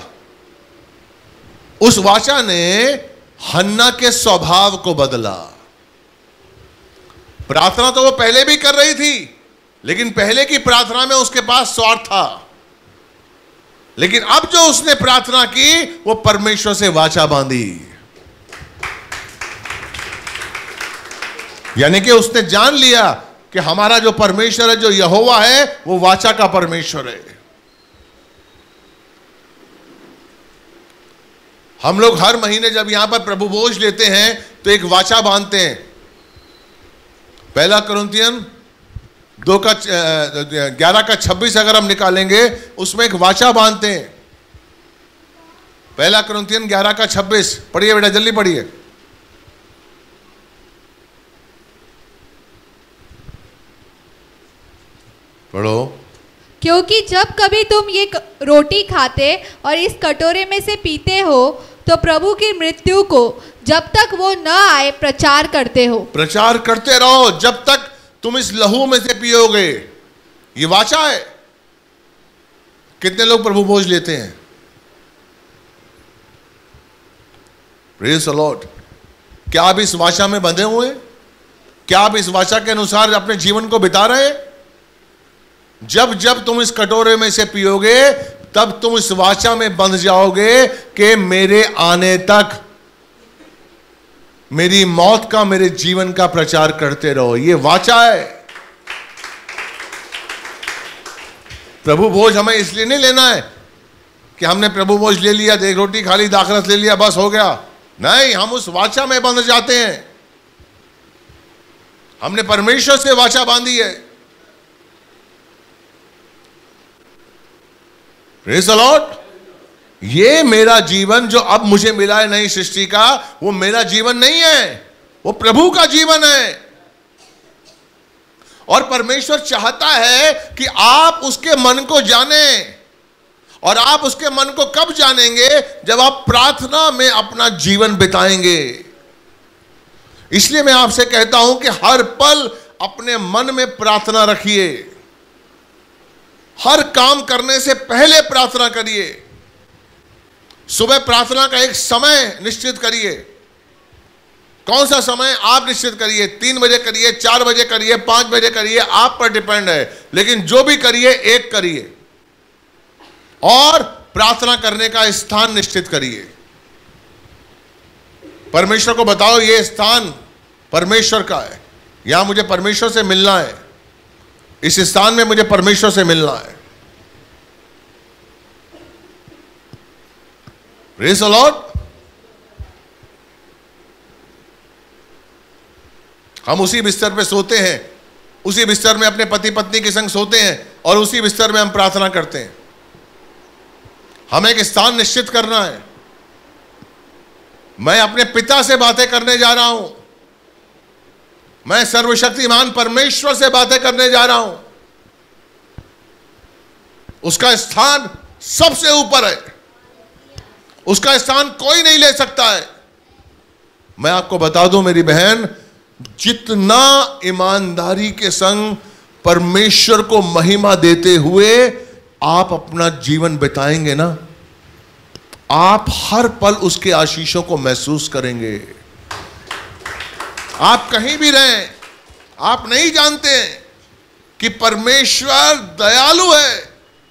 उस वाचा ने हन्ना के स्वभाव को बदला। प्रार्थना तो वो पहले भी कर रही थी, लेकिन पहले की प्रार्थना में उसके पास स्वार्थ था। लेकिन अब जो उसने प्रार्थना की, वो परमेश्वर से वाचा बांधी। यानी कि उसने जान लिया कि हमारा जो परमेश्वर है, जो यहोवा है, वो वाचा का परमेश्वर है। हम लोग हर महीने जब यहां पर प्रभु भोज लेते हैं तो एक वाचा बांधते हैं। 1 कुरिन्थियन 11:26 अगर हम निकालेंगे, उसमें एक वाचा बांधते हैं। 1 कुरिन्थियन 11:26 पढ़िए बेटा, जल्दी पढ़िए। पढ़ो। क्योंकि जब कभी तुम ये रोटी खाते और इस कटोरे में से पीते हो तो प्रभु की मृत्यु को जब तक वो न आए प्रचार करते हो। प्रचार करते रहो जब तक तुम इस लहू में से पियोगे। ये वाचा है। कितने लोग प्रभु भोज लेते हैं? Praise the Lord. क्या आप इस वाचा में बंधे हुए हैं? क्या आप इस वाचा के अनुसार अपने जीवन को बिता रहे हैं? जब जब तुम इस कटोरे में से पियोगे, तब तुम इस वाचा में बंध जाओगे कि मेरे आने तक मेरी मौत का, मेरे जीवन का प्रचार करते रहो। ये वाचा है। प्रभु भोज हमें इसलिए नहीं लेना है कि हमने प्रभु भोज ले लिया, एक रोटी खा ली, दाखरस ले लिया, बस हो गया। नहीं, हम उस वाचा में बंध जाते हैं। हमने परमेश्वर से वाचा बांधी है। Praise the Lord. ये मेरा जीवन जो अब मुझे मिला है नई सृष्टि का, वो मेरा जीवन नहीं है, वो प्रभु का जीवन है। और परमेश्वर चाहता है कि आप उसके मन को जाने। और आप उसके मन को कब जानेंगे? जब आप प्रार्थना में अपना जीवन बिताएंगे। इसलिए मैं आपसे कहता हूं कि हर पल अपने मन में प्रार्थना रखिए। हर काम करने से पहले प्रार्थना करिए। सुबह प्रार्थना का एक समय निश्चित करिए। कौन सा समय आप निश्चित करिए। 3 बजे करिए, 4 बजे करिए, 5 बजे करिए, आप पर डिपेंड है। लेकिन जो भी करिए, एक करिए। और प्रार्थना करने का स्थान निश्चित करिए। परमेश्वर को बताओ, यह स्थान परमेश्वर का है, यहां मुझे परमेश्वर से मिलना है, इस स्थान में मुझे परमेश्वर से मिलना है। Praise the Lord. हम उसी बिस्तर पे सोते हैं, उसी बिस्तर में अपने पति पत्नी के संग सोते हैं, और उसी बिस्तर में हम प्रार्थना करते हैं। हमें एक स्थान निश्चित करना है। मैं अपने पिता से बातें करने जा रहा हूं। मैं सर्वशक्तिमान परमेश्वर से बातें करने जा रहा हूं। उसका स्थान सबसे ऊपर है। उसका स्थान कोई नहीं ले सकता है। मैं आपको बता दूं मेरी बहन, जितना ईमानदारी के संग परमेश्वर को महिमा देते हुए आप अपना जीवन बिताएंगे ना, आप हर पल उसके आशीषों को महसूस करेंगे। आप कहीं भी रहें, आप नहीं जानते कि परमेश्वर दयालु है।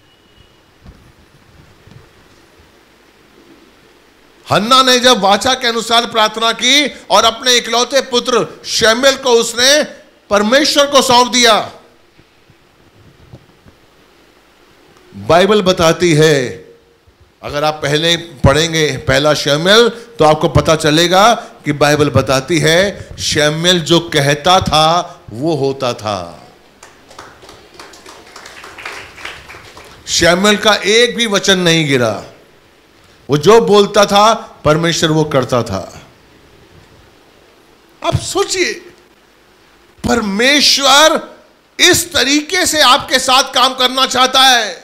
हन्ना ने जब वाचा के अनुसार प्रार्थना की और अपने इकलौते पुत्र शमूएल को उसने परमेश्वर को सौंप दिया। बाइबल बताती है, अगर आप पहले पढ़ेंगे 1 शमूएल, तो आपको पता चलेगा कि बाइबल बताती है शमूएल जो कहता था वो होता था। शमूएल का एक भी वचन नहीं गिरा। वो जो बोलता था परमेश्वर वो करता था। आप सोचिए, परमेश्वर इस तरीके से आपके साथ काम करना चाहता है।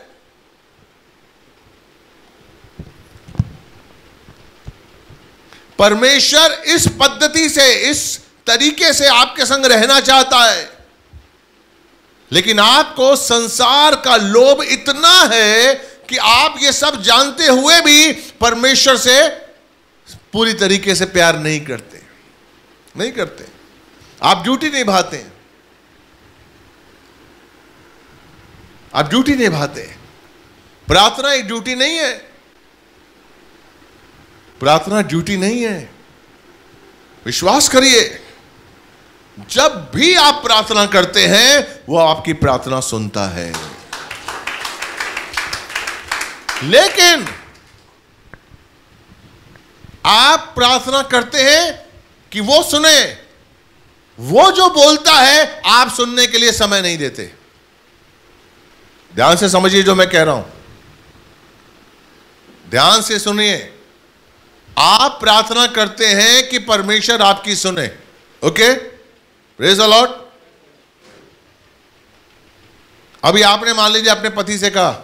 परमेश्वर इस पद्धति से, इस तरीके से आपके संग रहना चाहता है, लेकिन आपको संसार का लोभ इतना है कि आप ये सब जानते हुए भी परमेश्वर से पूरी तरीके से प्यार नहीं करते, नहीं करते। आप ड्यूटी निभाते, आप ड्यूटी निभाते। प्रार्थना एक ड्यूटी नहीं है, प्रार्थना ड्यूटी नहीं है। विश्वास करिए, जब भी आप प्रार्थना करते हैं वो आपकी प्रार्थना सुनता है। लेकिन आप प्रार्थना करते हैं कि वो सुने, वो जो बोलता है आप सुनने के लिए समय नहीं देते। ध्यान से समझिए जो मैं कह रहा हूं, ध्यान से सुनिए। आप प्रार्थना करते हैं कि परमेश्वर आपकी सुने, ओके, प्रेज द लॉर्ड। अभी आपने मान लीजिए अपने पति से कहा,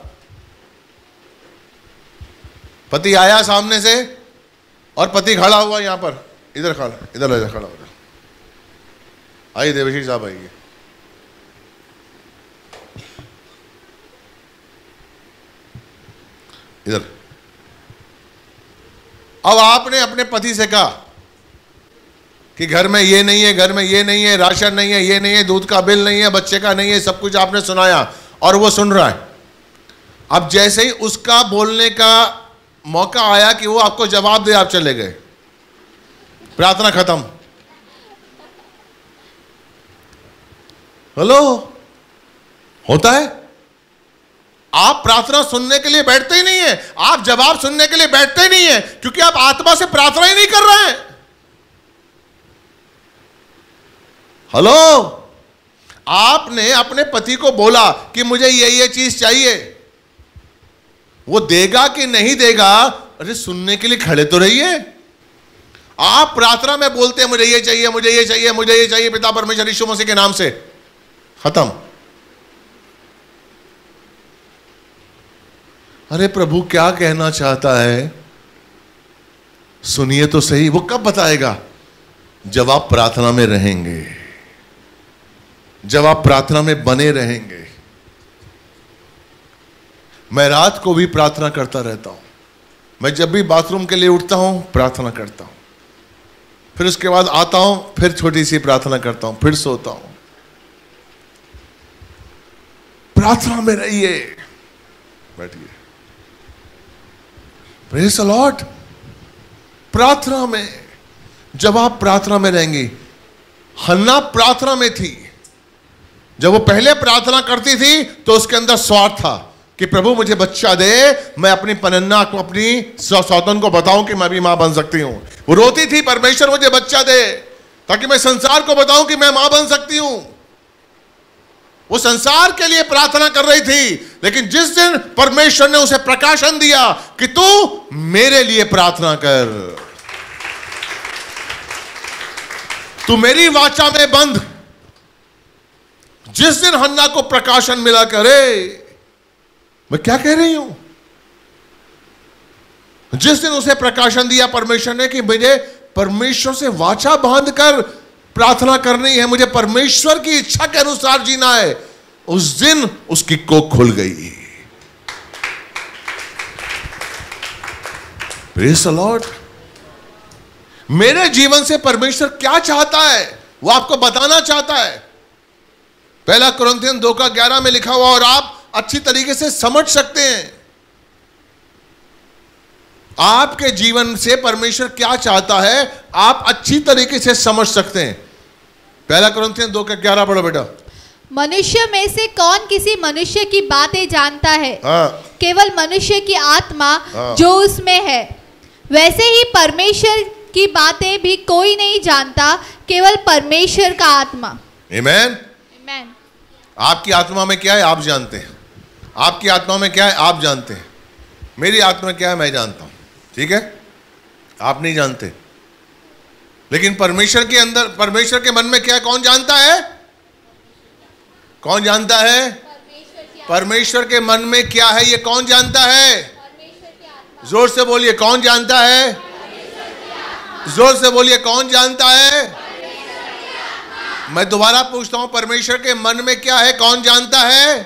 पति आया सामने से और पति खड़ा हुआ यहां पर, इधर खड़ा, इधर ले जा, खड़ा हो जा। आइए देवशीष साहब आइए। इधर। अब आपने अपने पति से कहा कि घर में ये नहीं है, घर में ये नहीं है, राशन नहीं है, ये नहीं है, दूध का बिल नहीं है, बच्चे का नहीं है, सब कुछ आपने सुनाया और वो सुन रहा है। अब जैसे ही उसका बोलने का मौका आया कि वो आपको जवाब दे, आप चले गए, प्रार्थना खत्म। हेलो, होता है? आप प्रार्थना सुनने के लिए बैठते ही नहीं है, आप जवाब सुनने के लिए बैठते ही नहीं है, क्योंकि आप आत्मा से प्रार्थना ही नहीं कर रहे हैं। हेलो, आपने अपने पति को बोला कि मुझे ये चीज चाहिए, वो देगा कि नहीं देगा, अरे सुनने के लिए खड़े तो रहिए। आप प्रार्थना में बोलते हैं मुझे ये चाहिए, मुझे ये चाहिए, मुझे ये चाहिए, पिता परमेश्वर यीशु मसीह के नाम से, खत्म। अरे प्रभु क्या कहना चाहता है, सुनिए तो सही। वो कब बताएगा? जब आप प्रार्थना में रहेंगे, जब आप प्रार्थना में बने रहेंगे। मैं रात को भी प्रार्थना करता रहता हूं। मैं जब भी बाथरूम के लिए उठता हूं प्रार्थना करता हूं, फिर उसके बाद आता हूं, फिर छोटी सी प्रार्थना करता हूं, फिर सोता हूं। प्रार्थना में रहिए, बैठिए। Praise the Lord. प्रार्थना में, जब आप प्रार्थना में रहेंगे, हन्ना प्रार्थना में थी। जब वो पहले प्रार्थना करती थी तो उसके अंदर स्वार्थ था कि प्रभु मुझे बच्चा दे, मैं अपनी पनन्ना को, अपनी सौतन को बताऊं कि मैं भी मां बन सकती हूं। वो रोती थी, परमेश्वर मुझे बच्चा दे ताकि मैं संसार को बताऊं कि मैं मां बन सकती हूं। वो संसार के लिए प्रार्थना कर रही थी, लेकिन जिस दिन परमेश्वर ने उसे प्रकाशन दिया कि तू मेरे लिए प्रार्थना कर, तू मेरी वाचा में बंध, जिस दिन हन्ना को प्रकाशन मिला, करे मैं क्या कह रही हूं, जिस दिन उसे प्रकाशन दिया परमेश्वर ने कि मुझे परमेश्वर से वाचा बांधकर प्रार्थना करनी है, मुझे परमेश्वर की इच्छा के अनुसार जीना है, उस दिन उसकी कोख खुल गई। Praise the Lord. मेरे जीवन से परमेश्वर क्या चाहता है वो आपको बताना चाहता है। पहला कुरिन्थियन 2:11 में लिखा हुआ, और आप अच्छी तरीके से समझ सकते हैं आपके जीवन से परमेश्वर क्या चाहता है, आप अच्छी तरीके से समझ सकते हैं। पहला कुरिन्थियन 2:11 पढ़ो बेटा। मनुष्य में से कौन किसी मनुष्य की बातें जानता है? हाँ। केवल मनुष्य की आत्मा हाँ। जो उसमें है। वैसे ही परमेश्वर की बातें भी कोई नहीं जानता, केवल परमेश्वर का आत्मा। आमीन। आमीन। आपकी आत्मा में क्या है आप जानते हैं, आपकी आत्मा में क्या है आप जानते हैं, मेरी आत्मा में क्या है मैं जानता हूं, ठीक है? आप नहीं जानते। लेकिन परमेश्वर के अंदर, परमेश्वर के मन में क्या है कौन जानता है? कौन जानता है? परमेश्वर के मन में क्या है ये कौन जानता है? जोर से बोलिए, कौन जानता है? जोर से बोलिए, कौन जानता है? मैं दोबारा पूछता हूं, परमेश्वर के मन में क्या है, कौन जानता है?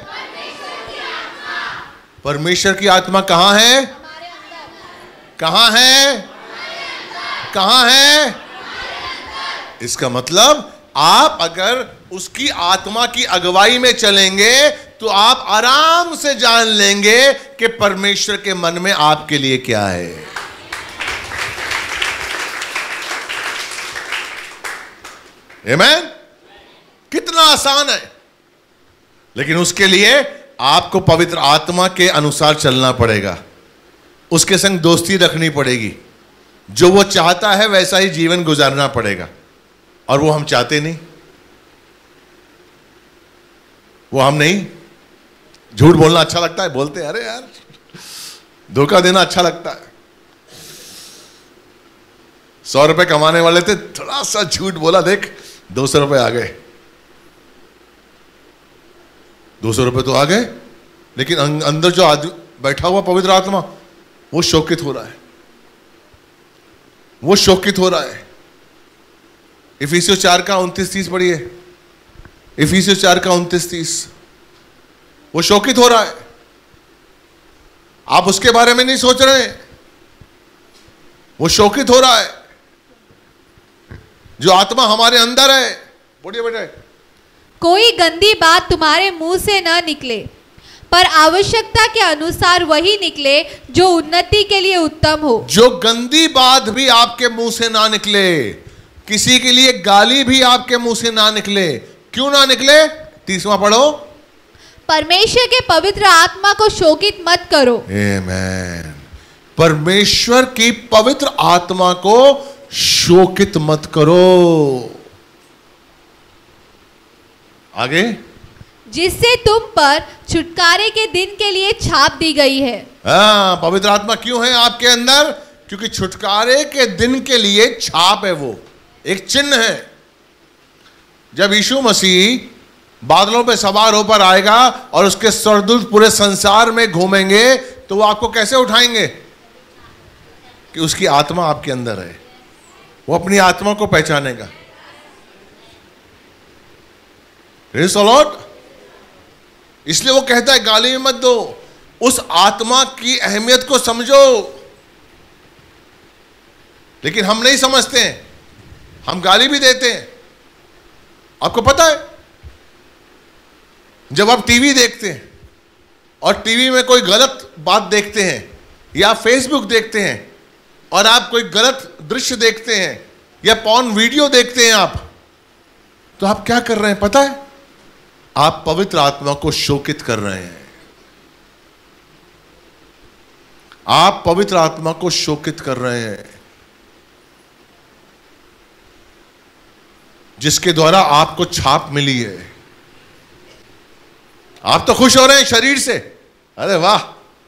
परमेश्वर की आत्मा कहां है? कहां है? कहां है? इसका मतलब आप अगर उसकी आत्मा की अगुवाई में चलेंगे तो आप आराम से जान लेंगे कि परमेश्वर के मन में आपके लिए क्या है। आमीन। कितना आसान है, लेकिन उसके लिए आपको पवित्र आत्मा के अनुसार चलना पड़ेगा, उसके संग दोस्ती रखनी पड़ेगी, जो वो चाहता है वैसा ही जीवन गुजारना पड़ेगा, और वो हम चाहते नहीं, वो हम नहीं। झूठ बोलना अच्छा लगता है, बोलते हैं, अरे यार धोखा देना अच्छा लगता है। 100 रुपए कमाने वाले थे, थोड़ा सा झूठ बोला, देख 200 रुपए आ गए। 200 रुपए तो आ गए, लेकिन अंदर जो आदमी बैठा हुआ पवित्र आत्मा, वो शोकित हो रहा है, वो शोकित हो रहा है। इफिसियों 4 का 29-30 पढ़िए। इफिसियों 4 का 29-30। वो शोकित हो रहा है। आप उसके बारे में नहीं सोच रहे हैं, वो शोकित हो रहा है। जो आत्मा हमारे अंदर है, बोलिए बेटा, कोई गंदी बात तुम्हारे मुंह से न निकले, पर आवश्यकता के अनुसार वही निकले जो उन्नति के लिए उत्तम हो। जो गंदी बात भी आपके मुंह से ना निकले, किसी के लिए गाली भी आपके मुंह से ना निकले। क्यों ना निकले? 30वां पढ़ो। परमेश्वर के पवित्र आत्मा को शोकित मत करो। आमीन। परमेश्वर की पवित्र आत्मा को शोकित मत करो। आगे, जिससे तुम पर छुटकारे के दिन के लिए छाप दी गई है। पवित्र आत्मा क्यों है आपके अंदर? क्योंकि छुटकारे के दिन के लिए छाप है, वो एक चिन्ह है। जब यीशु मसीह बादलों पे सवार होकर आएगा और उसके स्वर्गदूत पूरे संसार में घूमेंगे, तो वो आपको कैसे उठाएंगे? कि उसकी आत्मा आपके अंदर है, वो अपनी आत्मा को पहचानेगा। Praise the Lord. इसलिए वो कहता है गाली मत दो, उस आत्मा की अहमियत को समझो। लेकिन हम नहीं समझते हैं, हम गाली भी देते हैं। आपको पता है, जब आप टीवी देखते हैं और टीवी में कोई गलत बात देखते हैं या फेसबुक देखते हैं और आप कोई गलत दृश्य देखते हैं या पॉर्न वीडियो देखते हैं आप, तो आप क्या कर रहे हैं पता है? आप पवित्र आत्मा को शोकित कर रहे हैं। आप पवित्र आत्मा को शोकित कर रहे हैं, जिसके द्वारा आपको छाप मिली है। आप तो खुश हो रहे हैं शरीर से, अरे वाह,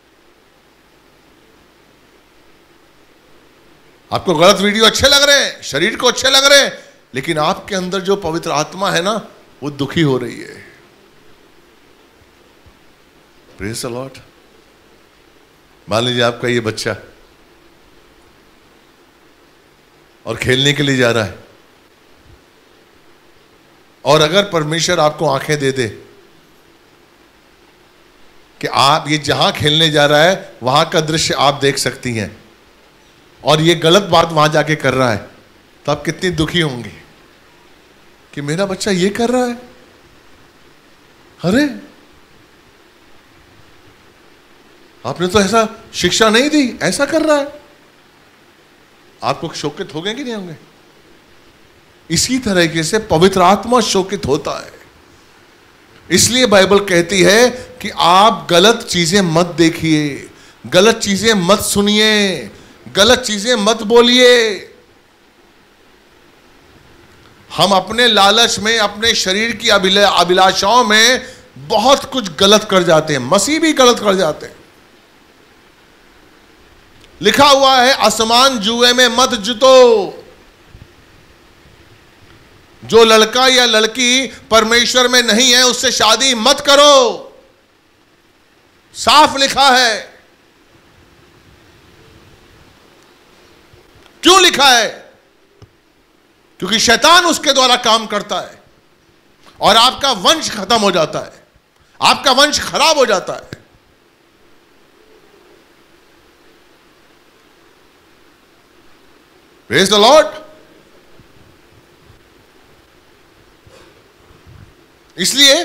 आपको गलत वीडियो अच्छे लग रहे हैं, शरीर को अच्छे लग रहे हैं, लेकिन आपके अंदर जो पवित्र आत्मा है ना, वो दुखी हो रही है। Praise the Lord. मान लीजिए आपका ये बच्चा और खेलने के लिए जा रहा है, और अगर परमेश्वर आपको आंखें दे दे कि आप ये जहां खेलने जा रहा है वहां का दृश्य आप देख सकती हैं, और ये गलत बात वहां जाके कर रहा है, तो आप कितनी दुखी होंगे कि मेरा बच्चा ये कर रहा है। अरे आपने तो ऐसा शिक्षा नहीं दी, ऐसा कर रहा है। आपको शोकित होंगे कि नहीं होंगे? इसी तरीके से पवित्र आत्मा शोकित होता है। इसलिए बाइबल कहती है कि आप गलत चीजें मत देखिए, गलत चीजें मत सुनिए, गलत चीजें मत बोलिए। हम अपने लालच में, अपने शरीर की अभिलाषाओं में बहुत कुछ गलत कर जाते हैं। मसीह भी गलत कर जाते हैं। लिखा हुआ है, आसमान जुए में मत जुतो। जो लड़का या लड़की परमेश्वर में नहीं है, उससे शादी मत करो, साफ लिखा है। क्यों लिखा है? क्योंकि शैतान उसके द्वारा काम करता है और आपका वंश खत्म हो जाता है, आपका वंश खराब हो जाता है। Praise the Lord. इसलिए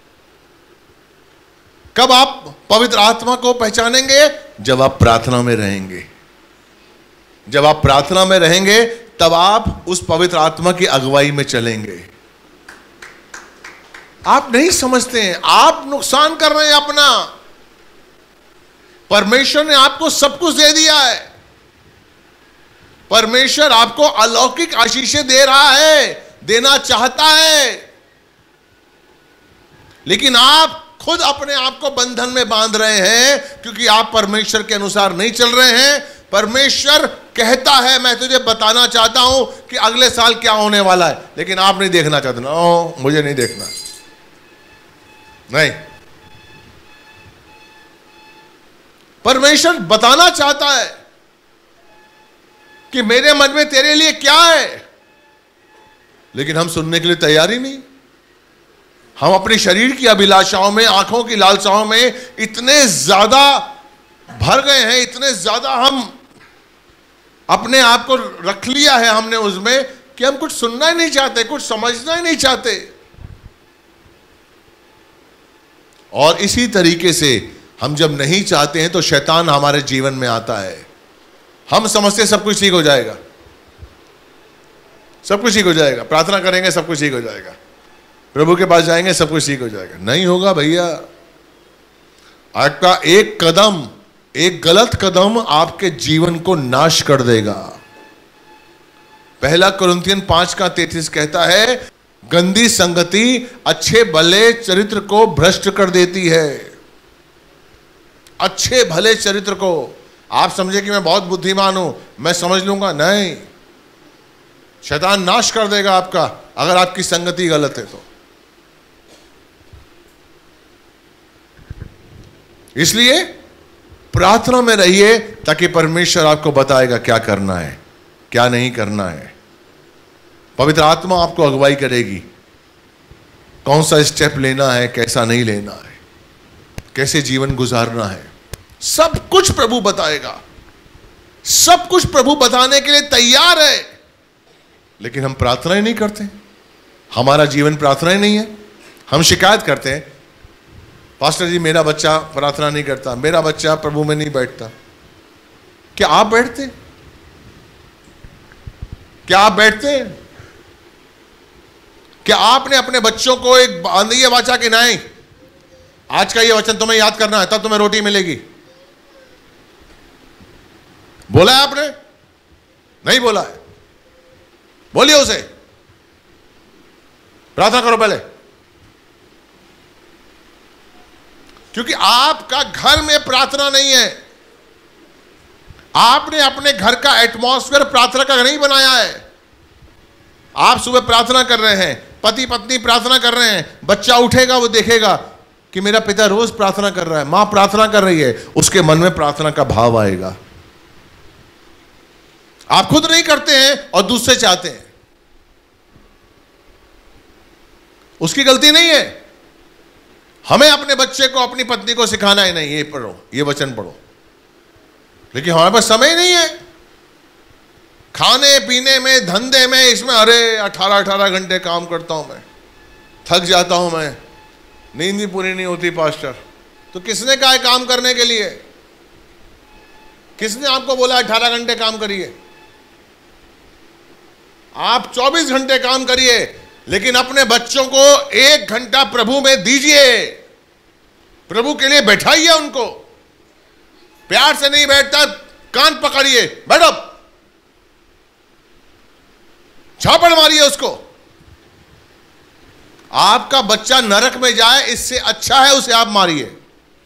कब आप पवित्र आत्मा को पहचानेंगे? जब आप प्रार्थना में रहेंगे। जब आप प्रार्थना में रहेंगे तब आप उस पवित्र आत्मा की अगुवाई में चलेंगे। आप नहीं समझते हैं, आप नुकसान कर रहे हैं अपना। परमेश्वर ने आपको सब कुछ दे दिया है। परमेश्वर आपको अलौकिक आशीषें दे रहा है, देना चाहता है, लेकिन आप खुद अपने आप को बंधन में बांध रहे हैं क्योंकि आप परमेश्वर के अनुसार नहीं चल रहे हैं। परमेश्वर कहता है मैं तुझे बताना चाहता हूं कि अगले साल क्या होने वाला है, लेकिन आप नहीं देखना चाहते ना। ओ, मुझे नहीं देखना, नहीं। परमेश्वर बताना चाहता है कि मेरे मन में तेरे लिए क्या है, लेकिन हम सुनने के लिए तैयार ही नहीं। हम अपने शरीर की अभिलाषाओं में, आंखों की लालसाओं में इतने ज्यादा भर गए हैं, इतने ज्यादा हम अपने आप को रख लिया है हमने उसमें कि हम कुछ सुनना ही नहीं चाहते, कुछ समझना ही नहीं चाहते। और इसी तरीके से हम जब नहीं चाहते हैं तो शैतान हमारे जीवन में आता है। हम समझते सब कुछ ठीक हो जाएगा, सब कुछ ठीक हो जाएगा, प्रार्थना करेंगे सब कुछ ठीक हो जाएगा, प्रभु के पास जाएंगे सब कुछ ठीक हो जाएगा। नहीं होगा भैया। आपका एक कदम, एक गलत कदम आपके जीवन को नाश कर देगा। पहला कुरिन्थियन 5:33 कहता है, गंदी संगति अच्छे भले चरित्र को भ्रष्ट कर देती है। अच्छे भले चरित्र को। आप समझे कि मैं बहुत बुद्धिमान हूं, मैं समझ लूंगा, नहीं। शैतान नाश कर देगा आपका अगर आपकी संगति गलत है तो। इसलिए प्रार्थना में रहिए ताकि परमेश्वर आपको बताएगा क्या करना है, क्या नहीं करना है। पवित्र आत्मा आपको अगुवाई करेगी, कौन सा स्टेप लेना है, कैसा नहीं लेना है, कैसे जीवन गुजारना है, सब कुछ प्रभु बताएगा। सब कुछ प्रभु बताने के लिए तैयार है, लेकिन हम प्रार्थना ही नहीं करते। हमारा जीवन प्रार्थना ही नहीं है। हम शिकायत करते हैं, पास्टर जी मेरा बच्चा प्रार्थना नहीं करता, मेरा बच्चा प्रभु में नहीं बैठता। क्या आप बैठते? क्या आप बैठते हैं? क्या आपने अपने बच्चों को एक बांधी वाचा कि नहीं, आज का ये वचन तुम्हें याद करना है तब तुम्हें रोटी मिलेगी? बोला है आपने? नहीं बोला है। बोलिए उसे, प्रार्थना करो पहले, क्योंकि आपका घर में प्रार्थना नहीं है। आपने अपने घर का एटमॉस्फेयर प्रार्थना का नहीं बनाया है। आप सुबह प्रार्थना कर रहे हैं, पति पत्नी प्रार्थना कर रहे हैं, बच्चा उठेगा वो देखेगा कि मेरा पिता रोज प्रार्थना कर रहा है, मां प्रार्थना कर रही है, उसके मन में प्रार्थना का भाव आएगा। आप खुद नहीं करते हैं और दूसरे चाहते हैं, उसकी गलती नहीं है। हमें अपने बच्चे को, अपनी पत्नी को सिखाना है, नहीं ये पढ़ो, ये वचन पढ़ो, लेकिन हमारे पास समय ही नहीं है। खाने पीने में, धंधे में, इसमें अरे 18 घंटे काम करता हूं मैं, थक जाता हूं मैं, नींद भी पूरी नहीं होती पास्टर। तो किसने कहा है काम करने के लिए? किसने आपको बोला 18 घंटे काम करिए? आप 24 घंटे काम करिए, लेकिन अपने बच्चों को 1 घंटा प्रभु में दीजिए। प्रभु के लिए बैठाइए उनको। प्यार से नहीं बैठता, कान पकड़िए, बैठो, झापड़ मारिए उसको। आपका बच्चा नरक में जाए इससे अच्छा है उसे आप मारिए।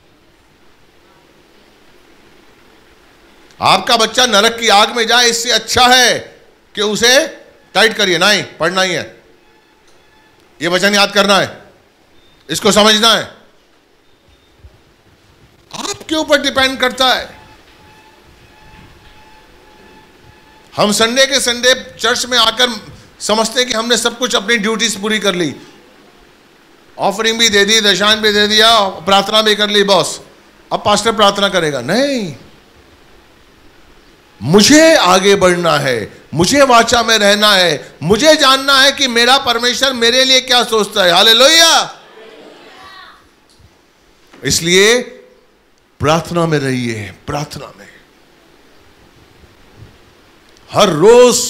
आपका बच्चा नरक की आग में जाए इससे अच्छा है कि उसे टाइट करिए। नहीं, पढ़ना ही है, ये वचन याद करना है, इसको समझना है। आपके ऊपर डिपेंड करता है। हम संडे के संडे चर्च में आकर समझते हैं कि हमने सब कुछ अपनी ड्यूटीज पूरी कर ली, ऑफरिंग भी दे दी, दशांश भी दे दिया, प्रार्थना भी कर ली, बॉस अब पास्टर प्रार्थना करेगा। नहीं, मुझे आगे बढ़ना है, मुझे वाचा में रहना है, मुझे जानना है कि मेरा परमेश्वर मेरे लिए क्या सोचता है। हालेलुया। इसलिए प्रार्थना में रहिए, प्रार्थना में हर रोज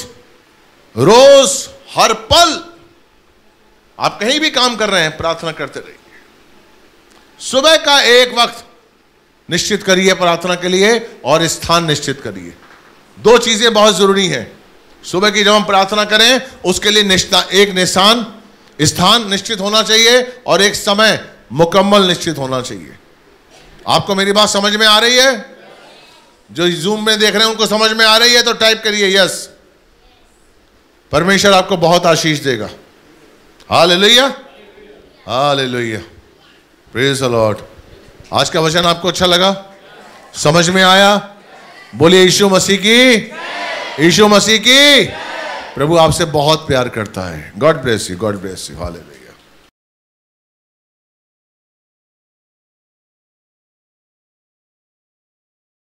हर पल आप कहीं भी काम कर रहे हैं, प्रार्थना करते रहिए। सुबह का एक वक्त निश्चित करिए प्रार्थना के लिए और स्थान निश्चित करिए। दो चीजें बहुत जरूरी हैं सुबह की, जब हम प्रार्थना करें उसके लिए एक निशान स्थान निश्चित होना चाहिए और एक समय मुकम्मल निश्चित होना चाहिए। आपको मेरी बात समझ में आ रही है? जो जूम में देख रहे हैं उनको समझ में आ रही है तो टाइप करिए यस। परमेश्वर आपको बहुत आशीष देगा। Hallelujah, hallelujah, praise the Lord. आज का वचन आपको अच्छा लगा, समझ में आया? बोलिए यीशु मसीह की, यीशु मसीह की। प्रभु आपसे बहुत प्यार करता है। God bless you, God bless you. Hallelujah.